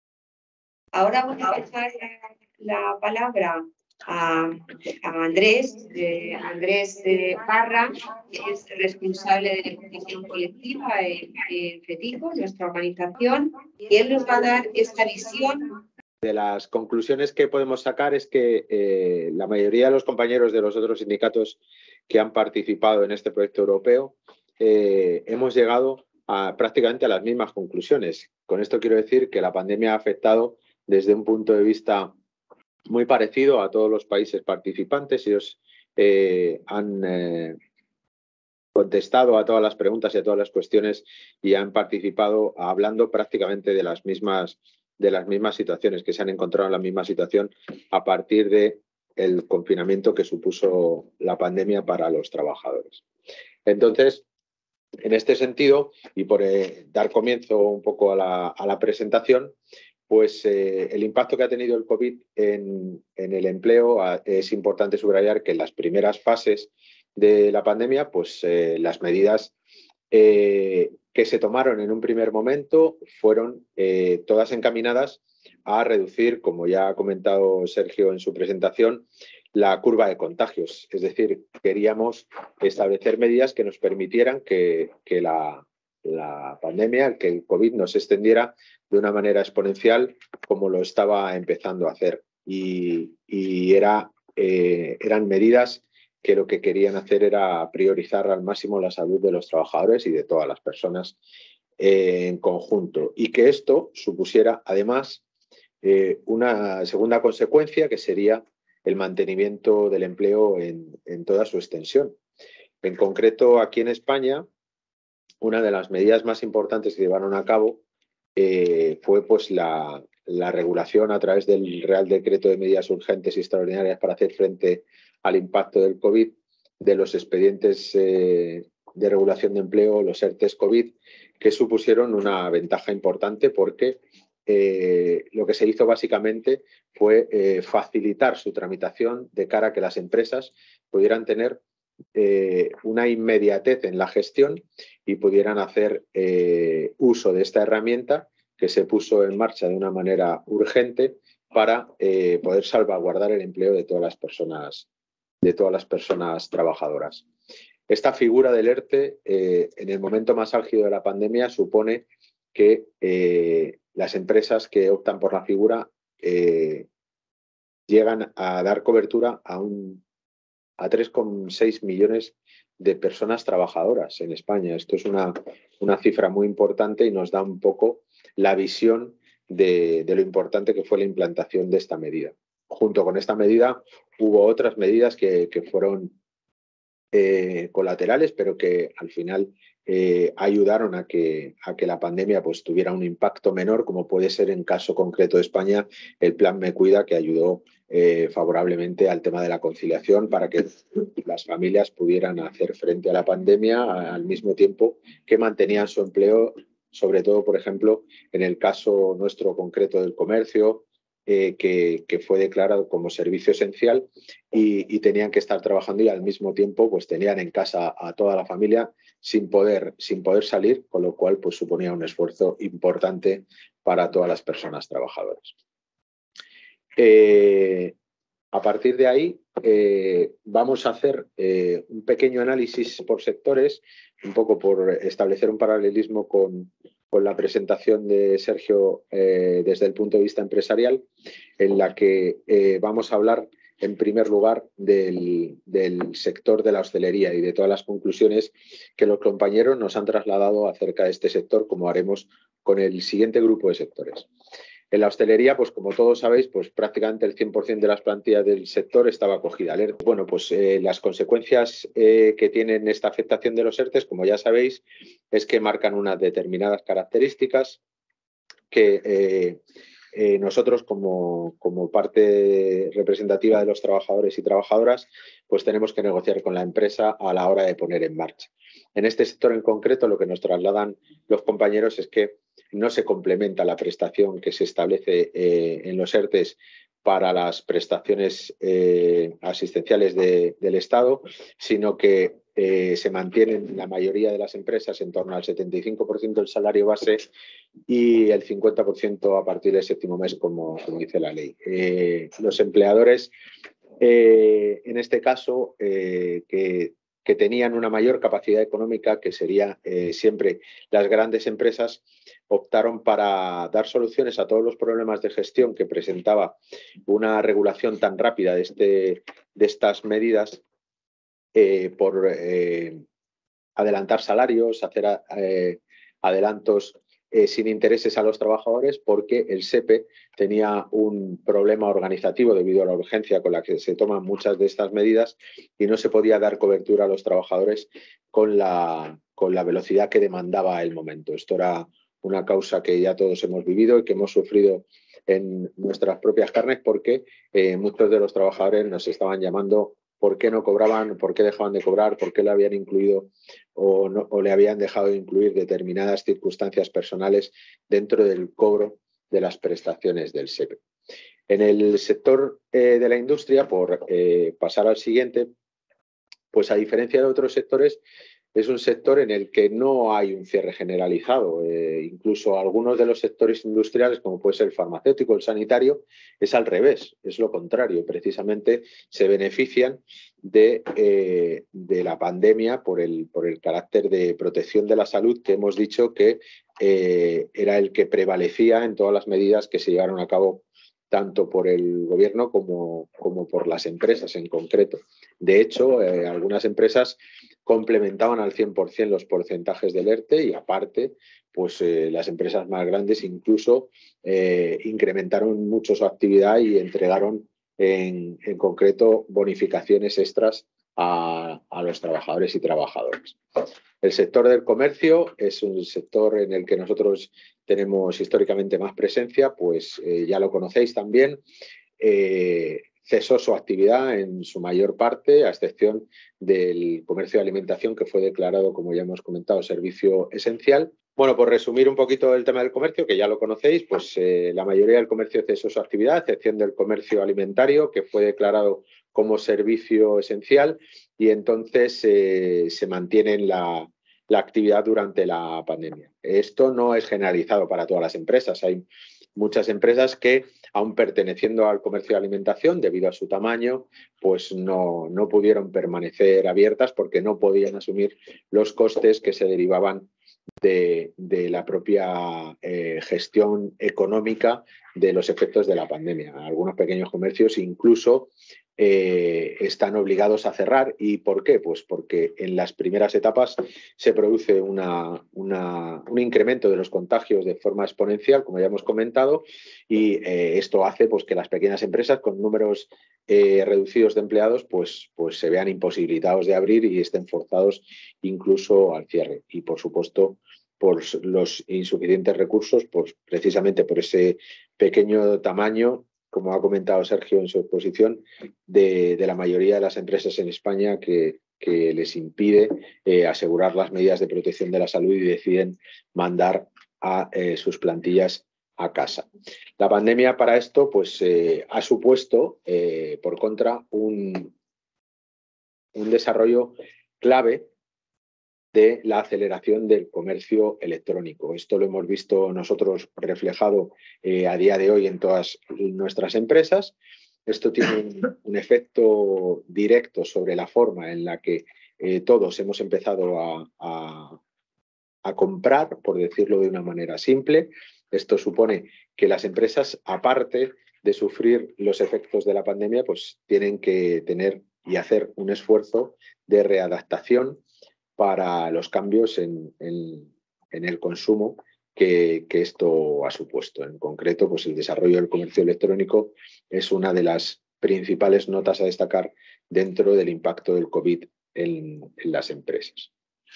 Speaker 1: Ahora voy a pasar la palabra a, a Andrés, eh, Andrés eh, Parra, que es responsable de negociación colectiva en, en FETICO, nuestra organización, y él nos va a dar esta visión.
Speaker 3: De las conclusiones que podemos sacar es que eh, la mayoría de los compañeros de los otros sindicatos que han participado en este proyecto europeo eh, hemos llegado a, prácticamente a las mismas conclusiones. Con esto quiero decir que la pandemia ha afectado desde un punto de vista muy parecido a todos los países participantes. Ellos eh, han eh, contestado a todas las preguntas y a todas las cuestiones y han participado hablando prácticamente de las mismas de las mismas situaciones, que se han encontrado en la misma situación a partir del confinamiento que supuso la pandemia para los trabajadores. Entonces, en este sentido, y por eh, dar comienzo un poco a la, a la presentación, pues eh, el impacto que ha tenido el COVID en, en el empleo, a, es importante subrayar que en las primeras fases de la pandemia, pues eh, las medidas eh, que se tomaron en un primer momento fueron eh, todas encaminadas a reducir, como ya ha comentado Sergio en su presentación, la curva de contagios. Es decir, queríamos establecer medidas que nos permitieran que, que la, la pandemia, que el COVID no se extendiera de una manera exponencial como lo estaba empezando a hacer. Y, y era, eh, eran medidas que lo que querían hacer era priorizar al máximo la salud de los trabajadores y de todas las personas eh, en conjunto. Y que esto supusiera, además, eh, una segunda consecuencia, que sería el mantenimiento del empleo en, en toda su extensión. En concreto, aquí en España, una de las medidas más importantes que llevaron a cabo eh, fue pues, la, la regulación a través del Real Decreto de Medidas Urgentes y Extraordinarias para hacer frente al impacto del COVID de los expedientes eh, de regulación de empleo, los ERTES COVID, que supusieron una ventaja importante porque eh, lo que se hizo básicamente fue eh, facilitar su tramitación de cara a que las empresas pudieran tener eh, una inmediatez en la gestión y pudieran hacer eh, uso de esta herramienta que se puso en marcha de una manera urgente para eh, poder salvaguardar el empleo de todas las personas, de todas las personas trabajadoras. Esta figura del ERTE, eh, en el momento más álgido de la pandemia, supone que eh, las empresas que optan por la figura eh, llegan a dar cobertura a, un, a tres coma seis millones de personas trabajadoras en España. Esto es una, una cifra muy importante y nos da un poco la visión de, de lo importante que fue la implantación de esta medida. Junto con esta medida hubo otras medidas que, que fueron eh, colaterales, pero que al final eh, ayudaron a que, a que la pandemia pues, tuviera un impacto menor, como puede ser en caso concreto de España el Plan Me Cuida, que ayudó eh, favorablemente al tema de la conciliación para que las familias pudieran hacer frente a la pandemia al mismo tiempo que mantenían su empleo, sobre todo, por ejemplo, en el caso nuestro concreto del comercio, Eh, que, que fue declarado como servicio esencial y, y tenían que estar trabajando y al mismo tiempo pues tenían en casa a toda la familia sin poder, sin poder salir, con lo cual pues suponía un esfuerzo importante para todas las personas trabajadoras. Eh, a partir de ahí eh, vamos a hacer eh, un pequeño análisis por sectores, un poco por establecer un paralelismo con, con la presentación de Sergio eh, desde el punto de vista empresarial, en la que eh, vamos a hablar en primer lugar del, del sector de la hostelería y de todas las conclusiones que los compañeros nos han trasladado acerca de este sector, como haremos con el siguiente grupo de sectores. En la hostelería, pues como todos sabéis, pues prácticamente el cien por cien de las plantillas del sector estaba acogida al ERTE. Bueno, pues eh, las consecuencias eh, que tienen esta afectación de los ERTEs, como ya sabéis, es que marcan unas determinadas características que eh, eh, nosotros como, como parte representativa de los trabajadores y trabajadoras, pues tenemos que negociar con la empresa a la hora de poner en marcha. En este sector en concreto, lo que nos trasladan los compañeros es que no se complementa la prestación que se establece eh, en los ERTEs para las prestaciones eh, asistenciales de, del Estado, sino que eh, se mantienen la mayoría de las empresas en torno al setenta y cinco por ciento del salario base y el cincuenta por ciento a partir del séptimo mes, como, como dice la ley. Eh, los empleadores, eh, en este caso, eh, que que tenían una mayor capacidad económica, que sería eh, siempre las grandes empresas, optaron para dar soluciones a todos los problemas de gestión que presentaba una regulación tan rápida de, este, de estas medidas eh, por eh, adelantar salarios, hacer eh, adelantos Eh, sin intereses a los trabajadores, porque el SEPE tenía un problema organizativo debido a la urgencia con la que se toman muchas de estas medidas y no se podía dar cobertura a los trabajadores con la, con la velocidad que demandaba el momento. Esto era una causa que ya todos hemos vivido y que hemos sufrido en nuestras propias carnes, porque eh, muchos de los trabajadores nos estaban llamando por qué no cobraban, por qué dejaban de cobrar, por qué le habían incluido o, no, o le habían dejado de incluir determinadas circunstancias personales dentro del cobro de las prestaciones del S E P E. En el sector eh, de la industria, por eh, pasar al siguiente, pues a diferencia de otros sectores, es un sector en el que no hay un cierre generalizado. Eh, incluso algunos de los sectores industriales, como puede ser el farmacéutico, el sanitario, es al revés, es lo contrario. Precisamente se benefician de, eh, de la pandemia por el, por el carácter de protección de la salud que hemos dicho que eh, era el que prevalecía en todas las medidas que se llevaron a cabo tanto por el gobierno como, como por las empresas en concreto. De hecho, eh, algunas empresas complementaban al cien por cien los porcentajes del ERTE y aparte, pues eh, las empresas más grandes incluso eh, incrementaron mucho su actividad y entregaron en, en concreto bonificaciones extras a, a los trabajadores y trabajadoras. El sector del comercio es un sector en el que nosotros tenemos históricamente más presencia, pues eh, ya lo conocéis también. Eh, cesó su actividad en su mayor parte, a excepción del comercio de alimentación, que fue declarado, como ya hemos comentado, servicio esencial. Bueno, por resumir un poquito el tema del comercio, que ya lo conocéis, pues eh, la mayoría del comercio cesó su actividad, a excepción del comercio alimentario, que fue declarado como servicio esencial, y entonces eh, se mantiene la, la actividad durante la pandemia. Esto no es generalizado para todas las empresas. Hay muchas empresas que, aun perteneciendo al comercio de alimentación, debido a su tamaño, pues no, no pudieron permanecer abiertas porque no podían asumir los costes que se derivaban de, de la propia eh, gestión económica de los efectos de la pandemia. Algunos pequeños comercios incluso eh, están obligados a cerrar. ¿Y por qué? Pues porque en las primeras etapas se produce una, una, un incremento de los contagios de forma exponencial, como ya hemos comentado, y eh, esto hace pues, que las pequeñas empresas con números eh, reducidos de empleados pues, pues se vean imposibilitados de abrir y estén forzados incluso al cierre. Y, por supuesto, por los insuficientes recursos, pues precisamente por ese pequeño tamaño, como ha comentado Sergio en su exposición, de, de la mayoría de las empresas en España que, que les impide eh, asegurar las medidas de protección de la salud y deciden mandar a eh, sus plantillas a casa. La pandemia para esto pues, eh, ha supuesto, eh, por contra, un, un desarrollo clave de la aceleración del comercio electrónico. Esto lo hemos visto nosotros reflejado eh, a día de hoy en todas nuestras empresas. Esto tiene un, un efecto directo sobre la forma en la que eh, todos hemos empezado a, a, a comprar, por decirlo de una manera simple. Esto supone que las empresas, aparte de sufrir los efectos de la pandemia, pues tienen que tener y hacer un esfuerzo de readaptación para los cambios en, en, en el consumo que, que esto ha supuesto. En concreto, pues el desarrollo del comercio electrónico es una de las principales notas a destacar dentro del impacto del COVID en, en las empresas.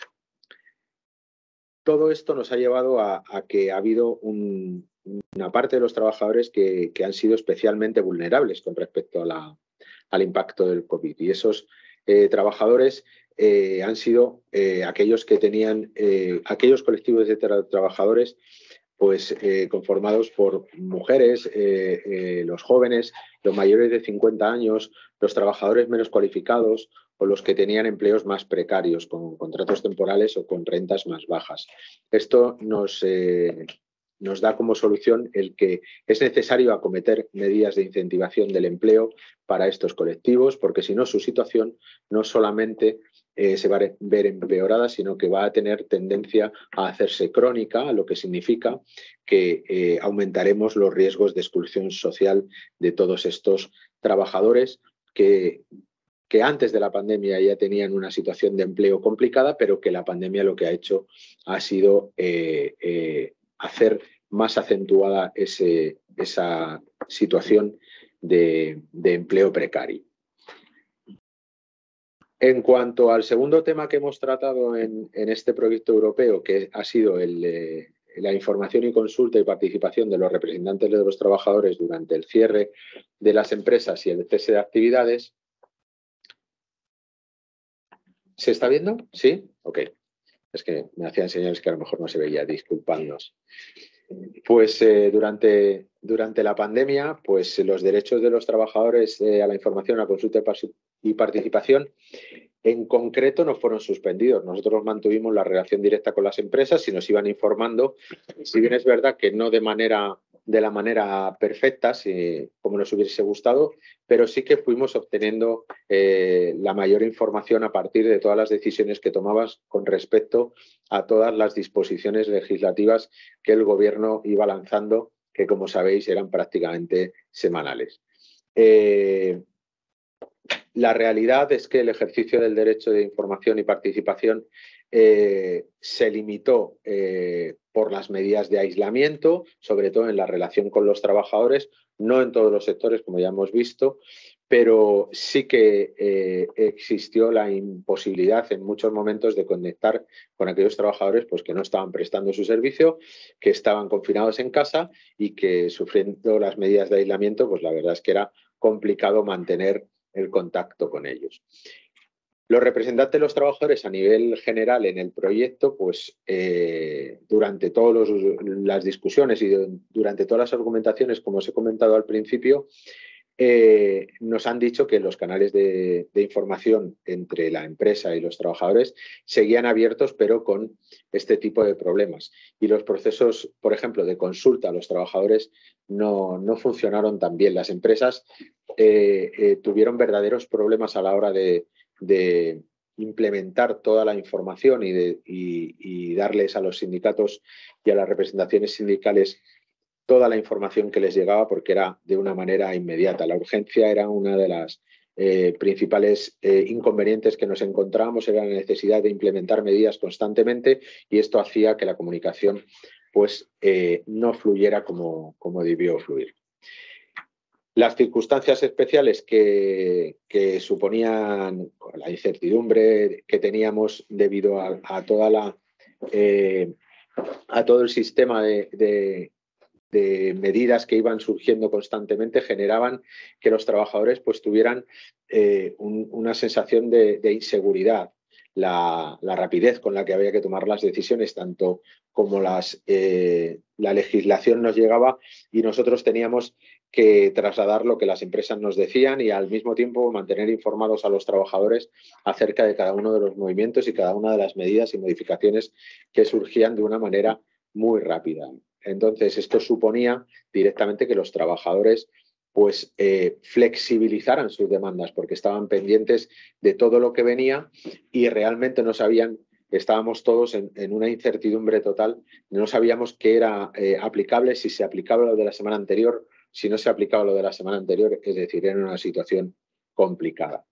Speaker 3: Todo esto nos ha llevado a, a que ha habido un, una parte de los trabajadores que, que han sido especialmente vulnerables con respecto a la, al impacto del COVID. Y esos eh, trabajadores eh, han sido eh, aquellos que tenían, eh, aquellos colectivos de tra trabajadores pues eh, conformados por mujeres, eh, eh, los jóvenes, los mayores de cincuenta años, los trabajadores menos cualificados o los que tenían empleos más precarios, con contratos temporales o con rentas más bajas. Esto nos, eh, nos da como solución el que es necesario acometer medidas de incentivación del empleo para estos colectivos, porque si no, su situación no solamente eh, se va a ver empeorada, sino que va a tener tendencia a hacerse crónica, lo que significa que eh, aumentaremos los riesgos de exclusión social de todos estos trabajadores que que antes de la pandemia ya tenían una situación de empleo complicada, pero que la pandemia lo que ha hecho ha sido eh, eh, hacer más acentuada ese, esa situación de, de empleo precario. En cuanto al segundo tema que hemos tratado en, en este proyecto europeo, que ha sido el, la información y consulta y participación de los representantes de los trabajadores durante el cierre de las empresas y el cese de actividades. ¿Se está viendo? ¿Sí? Ok. Es que me hacían señales que a lo mejor no se veía, disculpadnos. Pues eh, durante, durante la pandemia, pues los derechos de los trabajadores eh, a la información, a la consulta y participación, en concreto no fueron suspendidos. Nosotros mantuvimos la relación directa con las empresas y nos iban informando, si bien es verdad que no de manera de la manera perfecta, si, como nos hubiese gustado, pero sí que fuimos obteniendo eh, la mayor información a partir de todas las decisiones que tomabas con respecto a todas las disposiciones legislativas que el Gobierno iba lanzando, que como sabéis eran prácticamente semanales. Eh, La realidad es que el ejercicio del derecho de información y participación eh, se limitó eh, por las medidas de aislamiento, sobre todo en la relación con los trabajadores, no en todos los sectores, como ya hemos visto, pero sí que eh, existió la imposibilidad en muchos momentos de conectar con aquellos trabajadores pues, que no estaban prestando su servicio, que estaban confinados en casa y que, sufriendo las medidas de aislamiento, pues la verdad es que era complicado mantener el contacto con ellos. Los representantes de los trabajadores a nivel general en el proyecto, pues eh, durante todas las discusiones y de, durante todas las argumentaciones, como os he comentado al principio, eh, nos han dicho que los canales de, de información entre la empresa y los trabajadores seguían abiertos, pero con este tipo de problemas. Y los procesos, por ejemplo, de consulta a los trabajadores no, no funcionaron tan bien. Las empresas eh, eh, tuvieron verdaderos problemas a la hora de, de implementar toda la información y, de, y, y darles a los sindicatos y a las representaciones sindicales toda la información que les llegaba, porque era de una manera inmediata. La urgencia era una de las eh, principales eh, inconvenientes que nos encontrábamos, era la necesidad de implementar medidas constantemente, y esto hacía que la comunicación pues, eh, no fluyera como, como debió fluir. Las circunstancias especiales que, que suponían la incertidumbre que teníamos debido a, a, toda la, eh, a todo el sistema de, de de medidas que iban surgiendo constantemente generaban que los trabajadores pues, tuvieran eh, un, una sensación de, de inseguridad. La, la rapidez con la que había que tomar las decisiones, tanto como las, eh, la legislación nos llegaba, y nosotros teníamos que trasladar lo que las empresas nos decían y al mismo tiempo mantener informados a los trabajadores acerca de cada uno de los movimientos y cada una de las medidas y modificaciones que surgían de una manera muy rápida. Entonces, esto suponía directamente que los trabajadores pues, eh, flexibilizaran sus demandas, porque estaban pendientes de todo lo que venía y realmente no sabían, estábamos todos en, en una incertidumbre total, no sabíamos qué era eh, aplicable, si se aplicaba lo de la semana anterior, si no se aplicaba lo de la semana anterior, es decir, era una situación complicada.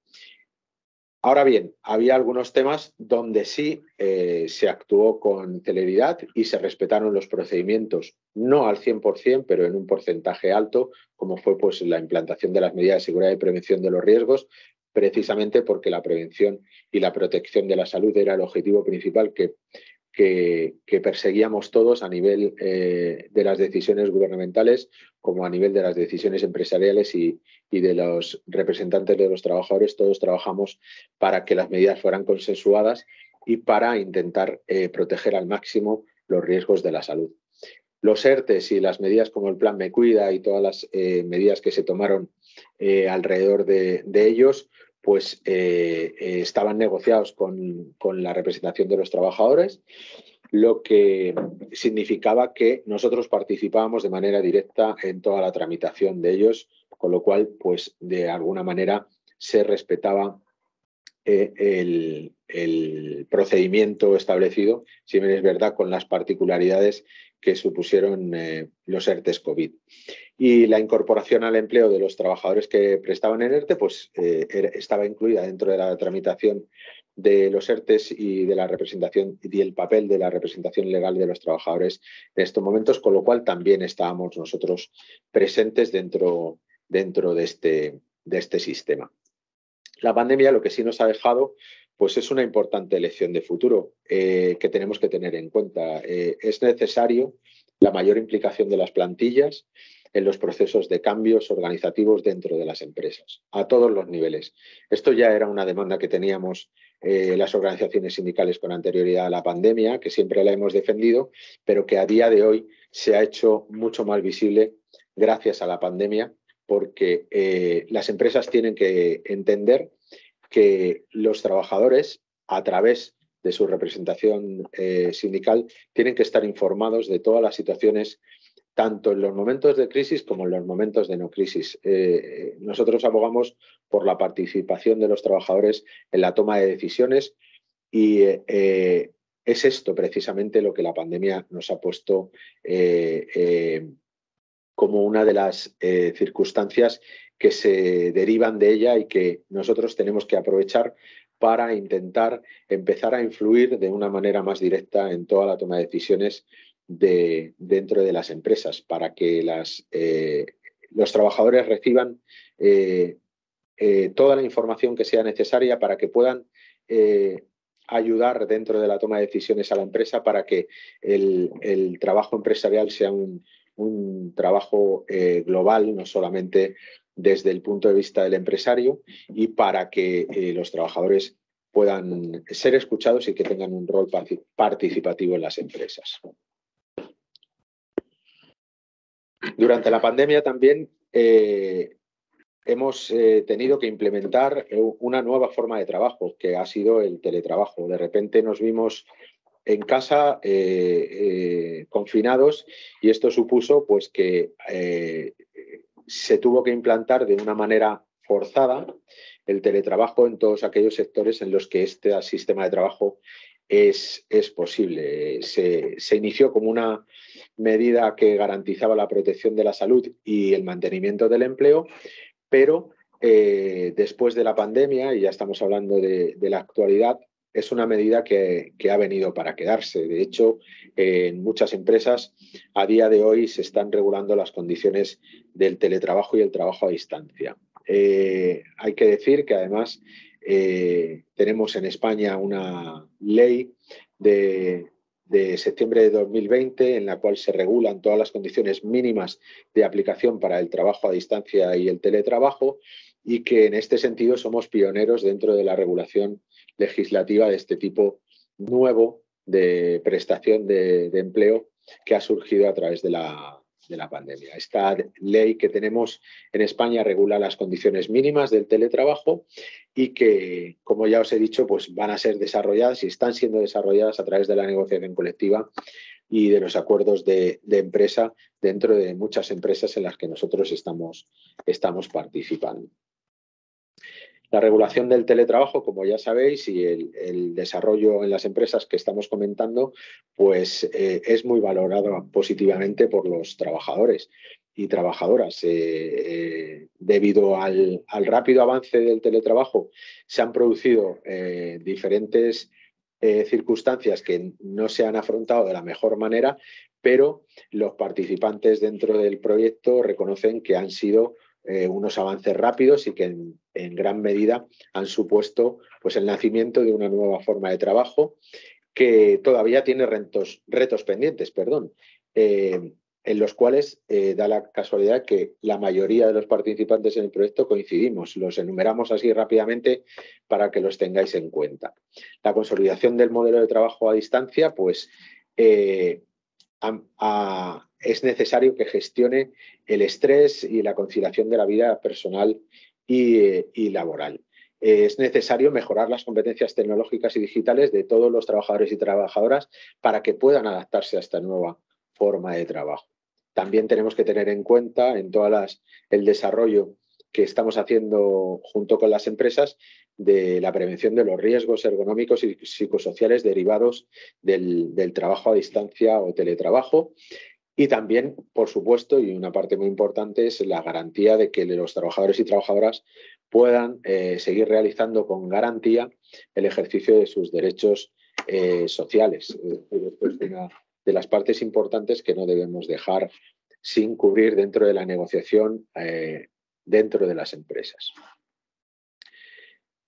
Speaker 3: Ahora bien, había algunos temas donde sí eh, se actuó con celeridad y se respetaron los procedimientos, no al cien por cien, pero en un porcentaje alto, como fue pues, la implantación de las medidas de seguridad y prevención de los riesgos, precisamente porque la prevención y la protección de la salud era el objetivo principal que, que, que perseguíamos todos a nivel eh, de las decisiones gubernamentales, como a nivel de las decisiones empresariales y, y de los representantes de los trabajadores. Todos trabajamos para que las medidas fueran consensuadas y para intentar eh, proteger al máximo los riesgos de la salud. Los ERTES y las medidas como el Plan Me Cuida y todas las eh, medidas que se tomaron eh, alrededor de, de ellos, pues eh, eh, estaban negociados con, con la representación de los trabajadores, lo que significaba que nosotros participábamos de manera directa en toda la tramitación de ellos, con lo cual, pues, de alguna manera se respetaba eh, el, el procedimiento establecido, si bien es verdad, con las particularidades que supusieron eh, los ERTES COVID. Y la incorporación al empleo de los trabajadores que prestaban en ERTE, pues eh, estaba incluida dentro de la tramitación de los ERTES y de la representación y el papel de la representación legal de los trabajadores en estos momentos, con lo cual también estábamos nosotros presentes dentro, dentro de, este, de este sistema. La pandemia lo que sí nos ha dejado pues es una importante lección de futuro eh, que tenemos que tener en cuenta. Eh, es necesario la mayor implicación de las plantillas en los procesos de cambios organizativos dentro de las empresas, a todos los niveles. Esto ya era una demanda que teníamos eh, las organizaciones sindicales con anterioridad a la pandemia, que siempre la hemos defendido, pero que a día de hoy se ha hecho mucho más visible gracias a la pandemia, porque eh, las empresas tienen que entender que los trabajadores, a través de su representación eh, sindical, tienen que estar informados de todas las situaciones, tanto en los momentos de crisis como en los momentos de no crisis. Eh, nosotros abogamos por la participación de los trabajadores en la toma de decisiones y eh, es esto precisamente lo que la pandemia nos ha puesto eh, eh, como una de las eh, circunstancias que se derivan de ella y que nosotros tenemos que aprovechar para intentar empezar a influir de una manera más directa en toda la toma de decisiones de, dentro de las empresas, para que las, eh, los trabajadores reciban eh, eh, toda la información que sea necesaria para que puedan eh, ayudar dentro de la toma de decisiones a la empresa para que el, el trabajo empresarial sea un, un trabajo eh, global, no solamente desde el punto de vista del empresario, y para que eh, los trabajadores puedan ser escuchados y que tengan un rol participativo en las empresas. Durante la pandemia también eh, hemos eh, tenido que implementar una nueva forma de trabajo, que ha sido el teletrabajo. De repente nos vimos en casa eh, eh, confinados y esto supuso pues, que eh, se tuvo que implantar de una manera forzada el teletrabajo en todos aquellos sectores en los que este sistema de trabajo es, es posible. Se, se inició como una medida que garantizaba la protección de la salud y el mantenimiento del empleo, pero eh, después de la pandemia, y ya estamos hablando de, de la actualidad, es una medida que, que ha venido para quedarse. De hecho, eh, en muchas empresas a día de hoy se están regulando las condiciones del teletrabajo y el trabajo a distancia. Eh, hay que decir que además eh, tenemos en España una ley de, de septiembre de dos mil veinte en la cual se regulan todas las condiciones mínimas de aplicación para el trabajo a distancia y el teletrabajo, y que en este sentido somos pioneros dentro de la regulación legislativa de este tipo nuevo de prestación de, de empleo que ha surgido a través de la, de la pandemia. Esta ley que tenemos en España regula las condiciones mínimas del teletrabajo y que, como ya os he dicho, pues van a ser desarrolladas y están siendo desarrolladas a través de la negociación colectiva y de los acuerdos de, de empresa dentro de muchas empresas en las que nosotros estamos, estamos participando. La regulación del teletrabajo, como ya sabéis, y el, el desarrollo en las empresas que estamos comentando, pues eh, es muy valorado positivamente por los trabajadores y trabajadoras. Eh, eh, debido al, al rápido avance del teletrabajo, se han producido eh, diferentes eh, circunstancias que no se han afrontado de la mejor manera, pero los participantes dentro del proyecto reconocen que han sido Eh, unos avances rápidos y que en, en gran medida han supuesto pues, el nacimiento de una nueva forma de trabajo que todavía tiene retos, retos pendientes, perdón, eh, en los cuales eh, da la casualidad que la mayoría de los participantes en el proyecto coincidimos. Los enumeramos así rápidamente para que los tengáis en cuenta. La consolidación del modelo de trabajo a distancia, pues eh, a, a, es necesario que gestione el estrés y la conciliación de la vida personal y, y laboral. Es necesario mejorar las competencias tecnológicas y digitales de todos los trabajadores y trabajadoras para que puedan adaptarse a esta nueva forma de trabajo. También tenemos que tener en cuenta en todas las, el desarrollo que estamos haciendo junto con las empresas de la prevención de los riesgos ergonómicos y psicosociales derivados del, del trabajo a distancia o teletrabajo. Y también, por supuesto, y una parte muy importante, es la garantía de que los trabajadores y trabajadoras puedan eh, seguir realizando con garantía el ejercicio de sus derechos eh, sociales. Esto es una de las partes importantes que no debemos dejar sin cubrir dentro de la negociación eh, dentro de las empresas.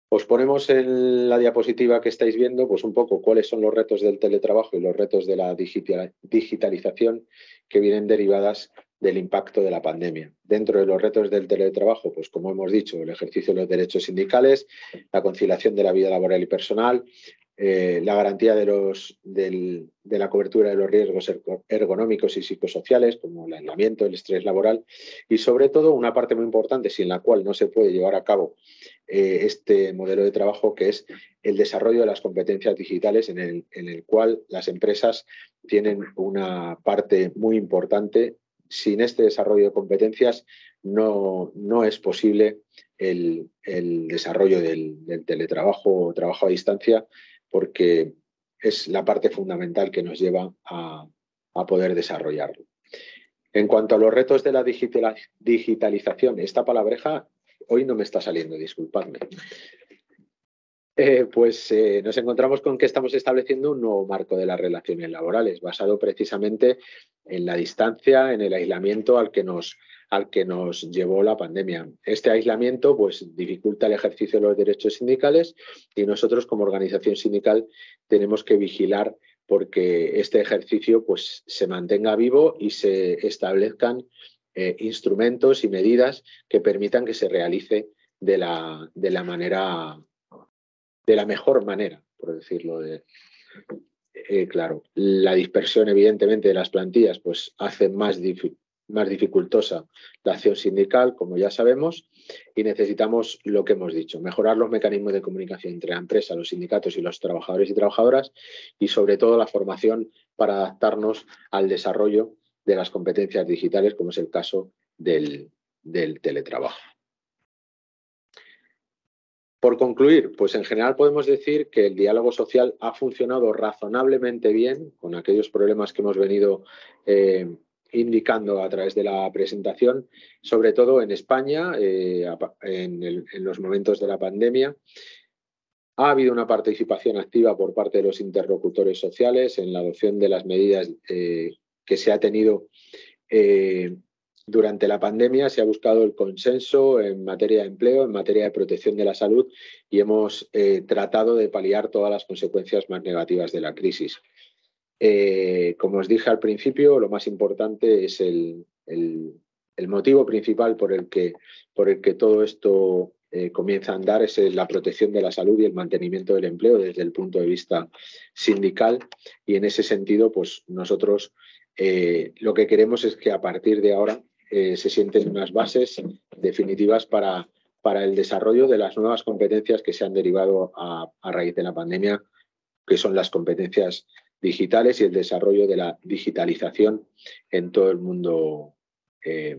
Speaker 3: Os ponemos en la diapositiva que estáis viendo pues un poco cuáles son los retos del teletrabajo y los retos de la digital, digitalización que vienen derivadas del impacto de la pandemia. Dentro de los retos del teletrabajo, pues como hemos dicho, el ejercicio de los derechos sindicales, la conciliación de la vida laboral y personal, eh, la garantía de, los, del, de la cobertura de los riesgos ergonómicos y psicosociales, como el aislamiento, el estrés laboral, y sobre todo una parte muy importante, sin la cual no se puede llevar a cabo eh, este modelo de trabajo, que es el desarrollo de las competencias digitales, en el, en el cual las empresas tienen una parte muy importante. Sin este desarrollo de competencias no, no es posible el, el desarrollo del, del teletrabajo o trabajo a distancia, porque es la parte fundamental que nos lleva a, a poder desarrollarlo. En cuanto a los retos de la digitalización, esta palabreja hoy no me está saliendo, disculpadme. Eh, pues eh, nos encontramos con que estamos estableciendo un nuevo marco de las relaciones laborales, basado precisamente en la distancia, en el aislamiento al que nos, al que nos llevó la pandemia. Este aislamiento pues, dificulta el ejercicio de los derechos sindicales y nosotros como organización sindical tenemos que vigilar porque este ejercicio pues, se mantenga vivo y se establezcan eh, instrumentos y medidas que permitan que se realice de la, de la manera... de la mejor manera, por decirlo de, eh, claro. La dispersión, evidentemente, de las plantillas pues, hace más, dif más dificultosa la acción sindical, como ya sabemos, y necesitamos lo que hemos dicho, mejorar los mecanismos de comunicación entre la empresa, los sindicatos y los trabajadores y trabajadoras, y sobre todo la formación para adaptarnos al desarrollo de las competencias digitales, como es el caso del, del teletrabajo. Por concluir, pues en general podemos decir que el diálogo social ha funcionado razonablemente bien con aquellos problemas que hemos venido eh, indicando a través de la presentación, sobre todo en España, eh, en, el, en los momentos de la pandemia. Ha habido una participación activa por parte de los interlocutores sociales en la adopción de las medidas eh, que se ha tenido eh, durante la pandemia. Se ha buscado el consenso en materia de empleo, en materia de protección de la salud y hemos eh, tratado de paliar todas las consecuencias más negativas de la crisis. Eh, como os dije al principio, lo más importante es el, el, el motivo principal por el que, por el que todo esto eh, comienza a andar, es la protección de la salud y el mantenimiento del empleo desde el punto de vista sindical, y en ese sentido pues nosotros eh, lo que queremos es que a partir de ahora eh, se sienten unas bases definitivas para, para el desarrollo de las nuevas competencias que se han derivado a, a raíz de la pandemia, que son las competencias digitales y el desarrollo de la digitalización en todo el mundo eh,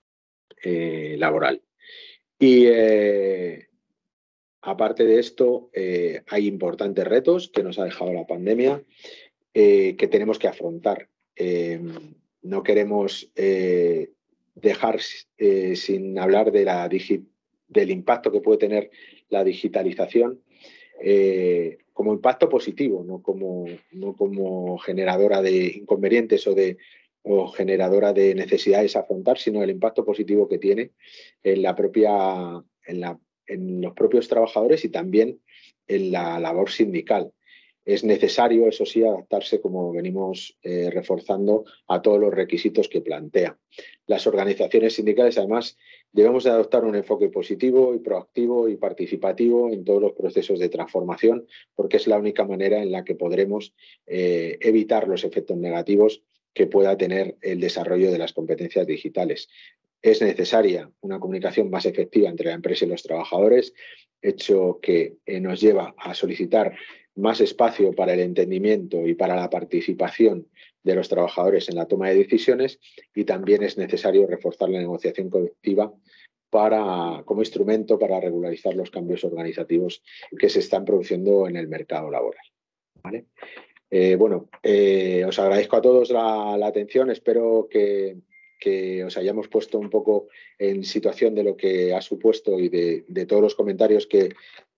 Speaker 3: eh, laboral. Y eh, aparte de esto, eh, hay importantes retos que nos ha dejado la pandemia eh, que tenemos que afrontar. Eh, no queremos eh, dejar eh, sin hablar de la del impacto que puede tener la digitalización eh, como impacto positivo, no como, no como generadora de inconvenientes o, de, o generadora de necesidades a afrontar, sino el impacto positivo que tiene en, la propia, en, la, en los propios trabajadores y también en la labor sindical. Es necesario, eso sí, adaptarse, como venimos eh, reforzando, a todos los requisitos que plantea. Las organizaciones sindicales, además, debemos de adoptar un enfoque positivo y proactivo y participativo en todos los procesos de transformación, porque es la única manera en la que podremos eh, evitar los efectos negativos que pueda tener el desarrollo de las competencias digitales. Es necesaria una comunicación más efectiva entre la empresa y los trabajadores, hecho que eh, nos lleva a solicitar más espacio para el entendimiento y para la participación de los trabajadores en la toma de decisiones, y también es necesario reforzar la negociación colectiva para, como instrumento para regularizar los cambios organizativos que se están produciendo en el mercado laboral. ¿Vale? Eh, bueno, eh, os agradezco a todos la, la atención, espero que, que os hayamos puesto un poco en situación de lo que ha supuesto y de, de todos los comentarios que,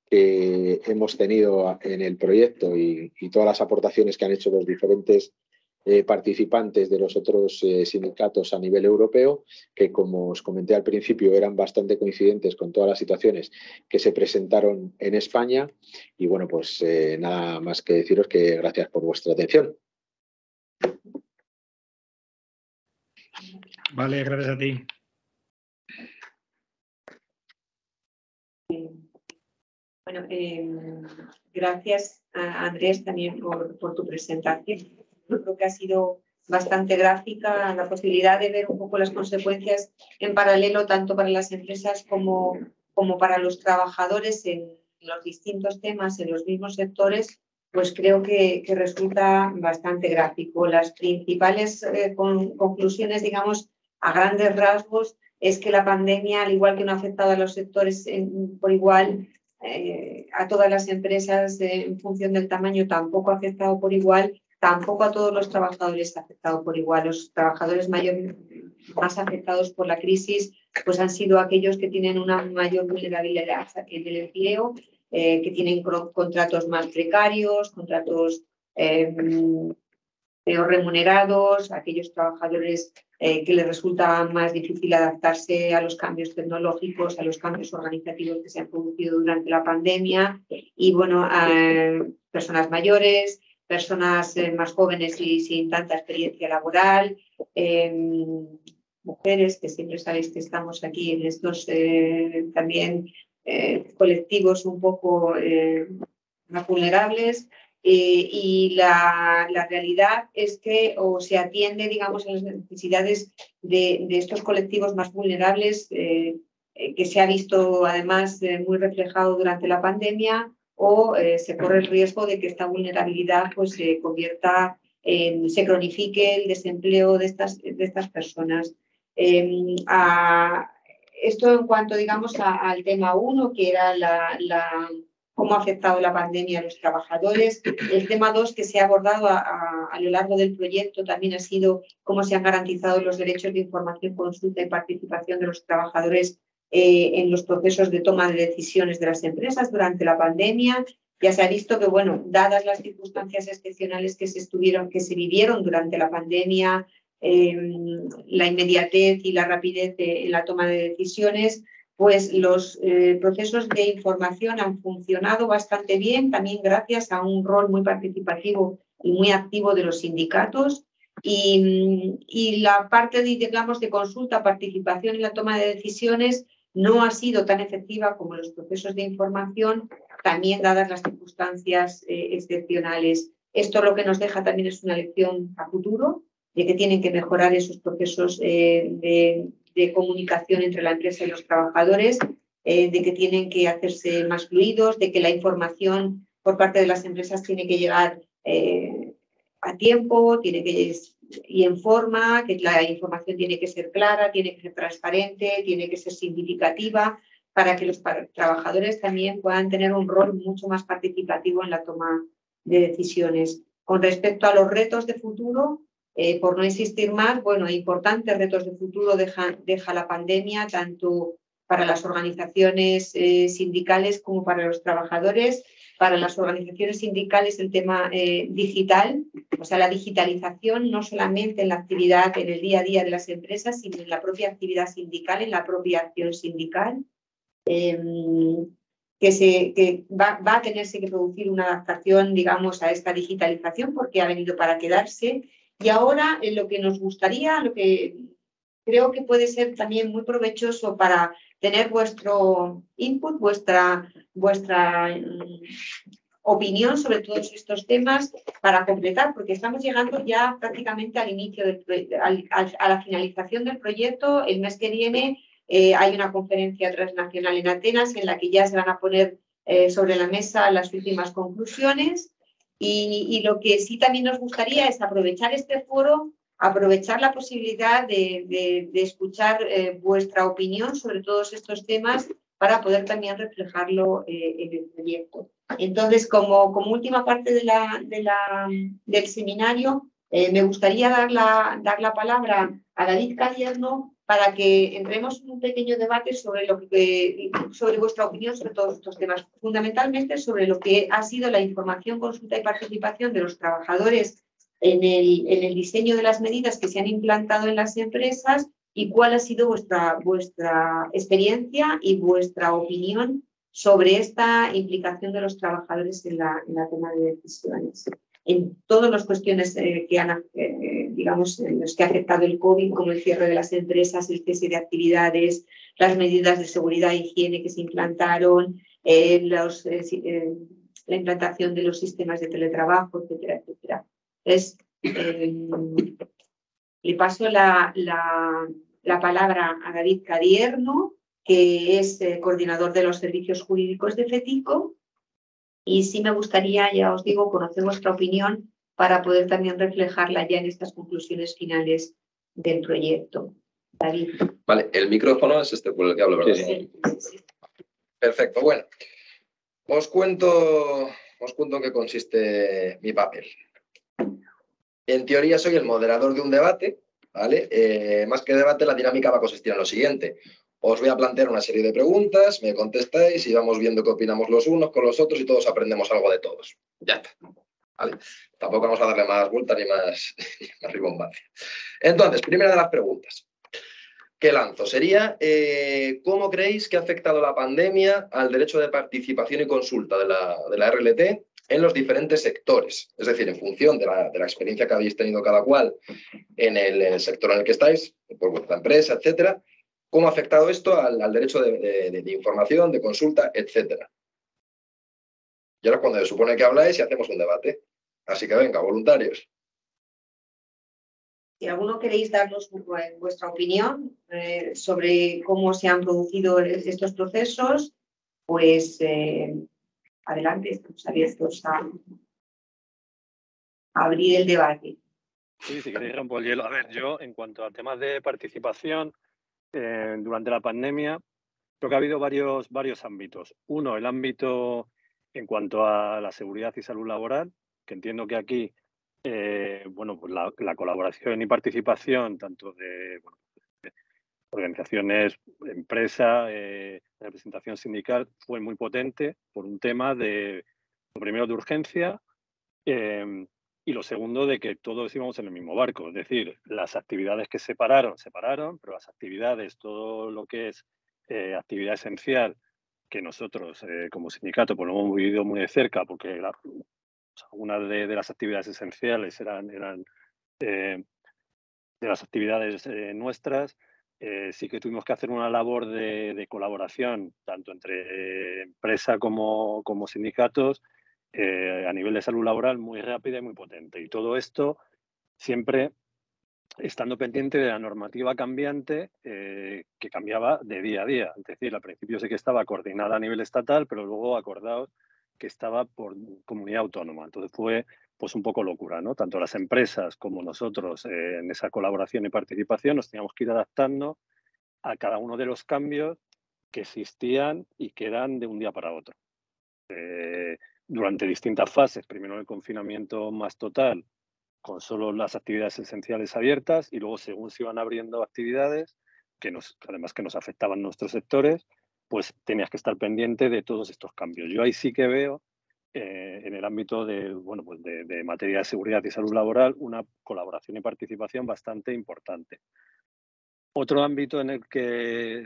Speaker 3: que hemos tenido en el proyecto y, y todas las aportaciones que han hecho los diferentes eh, participantes de los otros eh, sindicatos a nivel europeo, que como os comenté al principio eran bastante coincidentes con todas las situaciones que se presentaron en España. Y bueno, pues eh, nada más que deciros que gracias por vuestra atención.
Speaker 4: Vale, gracias a ti.
Speaker 1: Bueno, eh, gracias a Andrés también por, por tu presentación. Yo creo que ha sido bastante gráfica la posibilidad de ver un poco las consecuencias en paralelo tanto para las empresas como, como para los trabajadores en los distintos temas, en los mismos sectores, pues creo que, que resulta bastante gráfico. Las principales eh, con, conclusiones, digamos, a grandes rasgos, es que la pandemia, al igual que no ha afectado a los sectores en, por igual, eh, a todas las empresas eh, en función del tamaño tampoco ha afectado por igual, tampoco a todos los trabajadores ha afectado por igual. Los trabajadores mayor, más afectados por la crisis pues han sido aquellos que tienen una mayor vulnerabilidad en el empleo, eh, que tienen contratos más precarios, contratos eh, peor remunerados, aquellos trabajadores eh, que les resulta más difícil adaptarse a los cambios tecnológicos, a los cambios organizativos que se han producido durante la pandemia, y bueno, a personas mayores, personas eh, más jóvenes y sin tanta experiencia laboral, eh, mujeres, que siempre sabéis que estamos aquí en estos eh, también eh, colectivos un poco eh, más vulnerables. Eh, y la, la realidad es que o se atiende, digamos, a las necesidades de, de estos colectivos más vulnerables, eh, eh, que se ha visto además eh, muy reflejado durante la pandemia, o eh, se corre el riesgo de que esta vulnerabilidad pues, se convierta en, se cronifique el desempleo de estas, de estas personas. Eh, a, esto en cuanto, digamos, a, al tema uno, que era la... la cómo ha afectado la pandemia a los trabajadores. El tema dos, que se ha abordado a, a, a lo largo del proyecto, también ha sido cómo se han garantizado los derechos de información, consulta y participación de los trabajadores eh, en los procesos de toma de decisiones de las empresas durante la pandemia. Ya se ha visto que, bueno, dadas las circunstancias excepcionales que se, estuvieron, que se vivieron durante la pandemia, eh, la inmediatez y la rapidez de, en la toma de decisiones, pues los eh, procesos de información han funcionado bastante bien, también gracias a un rol muy participativo y muy activo de los sindicatos. Y, y la parte, de, digamos, de consulta, participación en la toma de decisiones no ha sido tan efectiva como los procesos de información, también dadas las circunstancias eh, excepcionales. Esto lo que nos deja también es una lección a futuro, de que tienen que mejorar esos procesos eh, de de comunicación entre la empresa y los trabajadores, eh, de que tienen que hacerse más fluidos, de que la información por parte de las empresas tiene que llegar eh, a tiempo, tiene que y en forma, que la información tiene que ser clara, tiene que ser transparente, tiene que ser significativa, para que los trabajadores también puedan tener un rol mucho más participativo en la toma de decisiones. Con respecto a los retos de futuro, Eh, por no insistir más, bueno, importantes retos de futuro deja, deja la pandemia, tanto para las organizaciones eh, sindicales como para los trabajadores. Para las organizaciones sindicales el tema eh, digital, o sea, la digitalización no solamente en la actividad, en el día a día de las empresas, sino en la propia actividad sindical, en la propia acción sindical. Eh, que, se, que va, va a tenerse que producir una adaptación, digamos, a esta digitalización porque ha venido para quedarse. Y ahora en lo que nos gustaría, lo que creo que puede ser también muy provechoso para tener vuestro input, vuestra, vuestra um, opinión sobre todos estos temas para completar, porque estamos llegando ya prácticamente al inicio, del, al, al, a la finalización del proyecto. El mes que viene eh, hay una conferencia transnacional en Atenas en la que ya se van a poner eh, sobre la mesa las últimas conclusiones. Y, y lo que sí también nos gustaría es aprovechar este foro, aprovechar la posibilidad de, de, de escuchar eh, vuestra opinión sobre todos estos temas para poder también reflejarlo eh, en el proyecto. Entonces, como, como última parte de la, de la, del seminario, eh, me gustaría dar la, dar la palabra a David Cadierno para que entremos en un pequeño debate sobre, lo que, sobre vuestra opinión sobre todos estos temas, fundamentalmente sobre lo que ha sido la información, consulta y participación de los trabajadores en el, en el diseño de las medidas que se han implantado en las empresas y cuál ha sido vuestra, vuestra experiencia y vuestra opinión sobre esta implicación de los trabajadores en la, en la toma de decisiones. En todas las cuestiones eh, que han, eh, digamos, en los que ha afectado el COVID, como el cierre de las empresas, el cese de actividades, las medidas de seguridad e higiene que se implantaron, eh, los, eh, eh, la implantación de los sistemas de teletrabajo, etcétera, etcétera. Entonces, eh, le paso la, la, la palabra a David Cadierno, que es eh, coordinador de los servicios jurídicos de FETICO, y sí me gustaría, ya os digo, conocer vuestra opinión para poder también reflejarla ya en estas conclusiones finales del proyecto. David.
Speaker 4: Vale, el micrófono es este por el que hablo, ¿verdad?
Speaker 1: Sí, sí, sí.
Speaker 4: Perfecto, bueno. Os cuento, os cuento en qué consiste mi papel. En teoría soy el moderador de un debate, ¿vale? Eh, más que debate, la dinámica va a consistir en lo siguiente. Os voy a plantear una serie de preguntas, me contestáis y vamos viendo qué opinamos los unos con los otros y todos aprendemos algo de todos. Ya está, ¿vale? Tampoco vamos a darle más vueltas ni más, más ribombancia. Entonces, primera de las preguntas que lanzo sería, eh, ¿cómo creéis que ha afectado la pandemia al derecho de participación y consulta de la, de la R L T en los diferentes sectores? Es decir, en función de la, de la experiencia que habéis tenido cada cual en el, en el sector en el que estáis, por vuestra empresa, etcétera, ¿cómo ha afectado esto al, al derecho de, de, de información, de consulta, etcétera? Y ahora es cuando se supone que habláis y hacemos un debate. Así que venga, voluntarios.
Speaker 1: Si alguno queréis darnos vuestra opinión eh, sobre cómo se han producido estos procesos, pues eh, adelante, estamos abiertos a, a abrir el debate.
Speaker 5: Sí, si queréis rompo el hielo. A ver, yo en cuanto a temas de participación eh, durante la pandemia, creo que ha habido varios, varios ámbitos. Uno, el ámbito en cuanto a la seguridad y salud laboral, que entiendo que aquí eh, bueno, pues la, la colaboración y participación tanto de, bueno, de organizaciones, empresa, eh, representación sindical fue muy potente por un tema de, lo primero, de urgencia eh, y lo segundo, de que todos íbamos en el mismo barco. Es decir, las actividades que se pararon, se pararon, pero las actividades, todo lo que es eh, actividad esencial, que nosotros eh, como sindicato pues lo hemos vivido muy de cerca porque la, algunas de, de las actividades esenciales eran, eran eh, de las actividades eh, nuestras. Eh, sí que tuvimos que hacer una labor de, de colaboración, tanto entre eh, empresa como, como sindicatos, eh, a nivel de salud laboral muy rápida y muy potente. Y todo esto siempre estando pendiente de la normativa cambiante eh, que cambiaba de día a día. Es decir, al principio sí que estaba coordinada a nivel estatal, pero luego acordados que estaba por comunidad autónoma. Entonces fue pues un poco locura, ¿no? Tanto las empresas como nosotros eh, en esa colaboración y participación nos teníamos que ir adaptando a cada uno de los cambios que existían y que eran de un día para otro. Eh, durante distintas fases, primero el confinamiento más total, con solo las actividades esenciales abiertas y luego según se iban abriendo actividades, que nos, además que nos afectaban nuestros sectores, pues tenías que estar pendiente de todos estos cambios. Yo ahí sí que veo eh, en el ámbito de, bueno, pues de, de materia de seguridad y salud laboral una colaboración y participación bastante importante. Otro ámbito en el que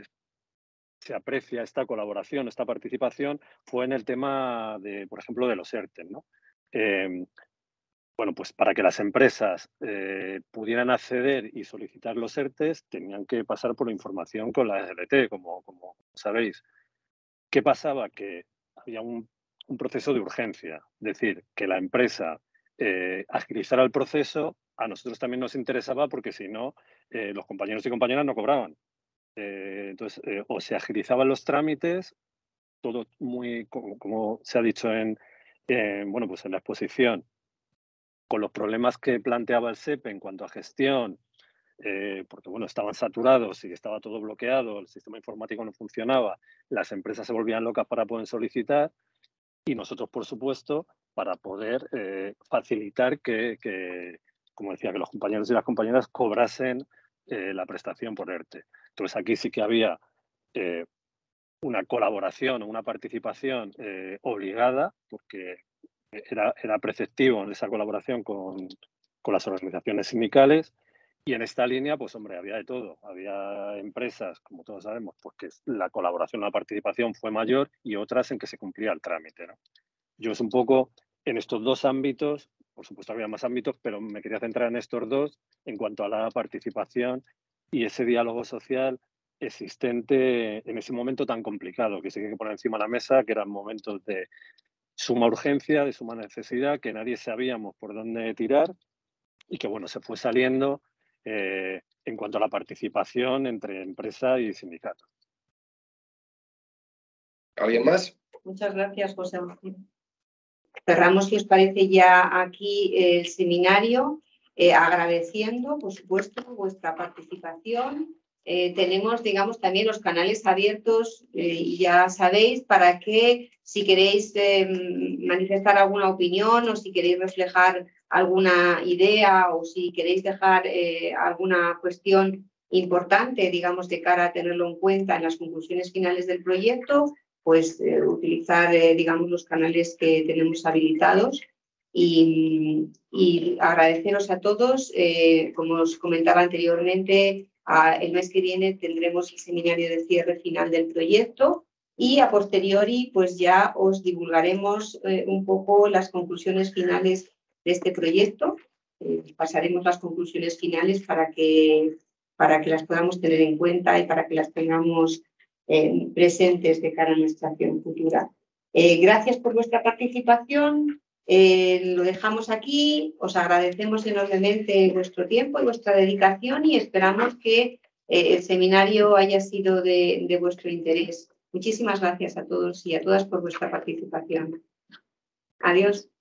Speaker 5: se aprecia esta colaboración, esta participación, fue en el tema de, por ejemplo, de los ERTE, ¿no? Eh, Bueno, pues para que las empresas eh, pudieran acceder y solicitar los ERTEs, tenían que pasar por información con la R L T, como, como sabéis. ¿Qué pasaba? Que había un, un proceso de urgencia, es decir, que la empresa eh, agilizara el proceso, a nosotros también nos interesaba porque si no, eh, los compañeros y compañeras no cobraban. Eh, entonces, eh, o se agilizaban los trámites, todo muy, como, como se ha dicho en, en, bueno, pues en la exposición, con los problemas que planteaba el S E P en cuanto a gestión, eh, porque bueno, estaban saturados y estaba todo bloqueado, el sistema informático no funcionaba, las empresas se volvían locas para poder solicitar y nosotros, por supuesto, para poder eh, facilitar que, que, como decía, que los compañeros y las compañeras cobrasen eh, la prestación por ERTE. Entonces aquí sí que había eh, una colaboración o una participación eh, obligada, porque era, era preceptivo en esa colaboración con, con las organizaciones sindicales. Y en esta línea, pues hombre, había de todo. Había empresas, como todos sabemos, pues que la colaboración o la participación fue mayor y otras en que se cumplía el trámite, ¿no? Yo es un poco en estos dos ámbitos, por supuesto había más ámbitos, pero me quería centrar en estos dos en cuanto a la participación y ese diálogo social existente en ese momento tan complicado que se tiene que poner encima de la mesa, que eran momentos de suma urgencia, de suma necesidad, que nadie sabíamos por dónde tirar y que, bueno, se fue saliendo eh, en cuanto a la participación entre empresa y sindicatos.
Speaker 4: ¿Alguien más?
Speaker 1: Muchas gracias, José Agustín. Cerramos, si os parece, ya aquí el seminario, eh, agradeciendo, por supuesto, vuestra participación. Eh, tenemos, digamos, también los canales abiertos, eh, ya sabéis, para que si queréis eh, manifestar alguna opinión o si queréis reflejar alguna idea o si queréis dejar eh, alguna cuestión importante, digamos, de cara a tenerlo en cuenta en las conclusiones finales del proyecto, pues eh, utilizar, eh, digamos, los canales que tenemos habilitados y, y agradeceros a todos. Eh, como os comentaba anteriormente, a, el mes que viene tendremos el seminario de cierre final del proyecto y a posteriori pues ya os divulgaremos eh, un poco las conclusiones finales de este proyecto. Eh, pasaremos las conclusiones finales para que, para que las podamos tener en cuenta y para que las tengamos Eh, presentes de cara a nuestra acción futura. Eh, gracias por vuestra participación. Eh, lo dejamos aquí. Os agradecemos enormemente vuestro tiempo y vuestra dedicación y esperamos que eh, el seminario haya sido de, de vuestro interés. Muchísimas gracias a todos y a todas por vuestra participación. Adiós.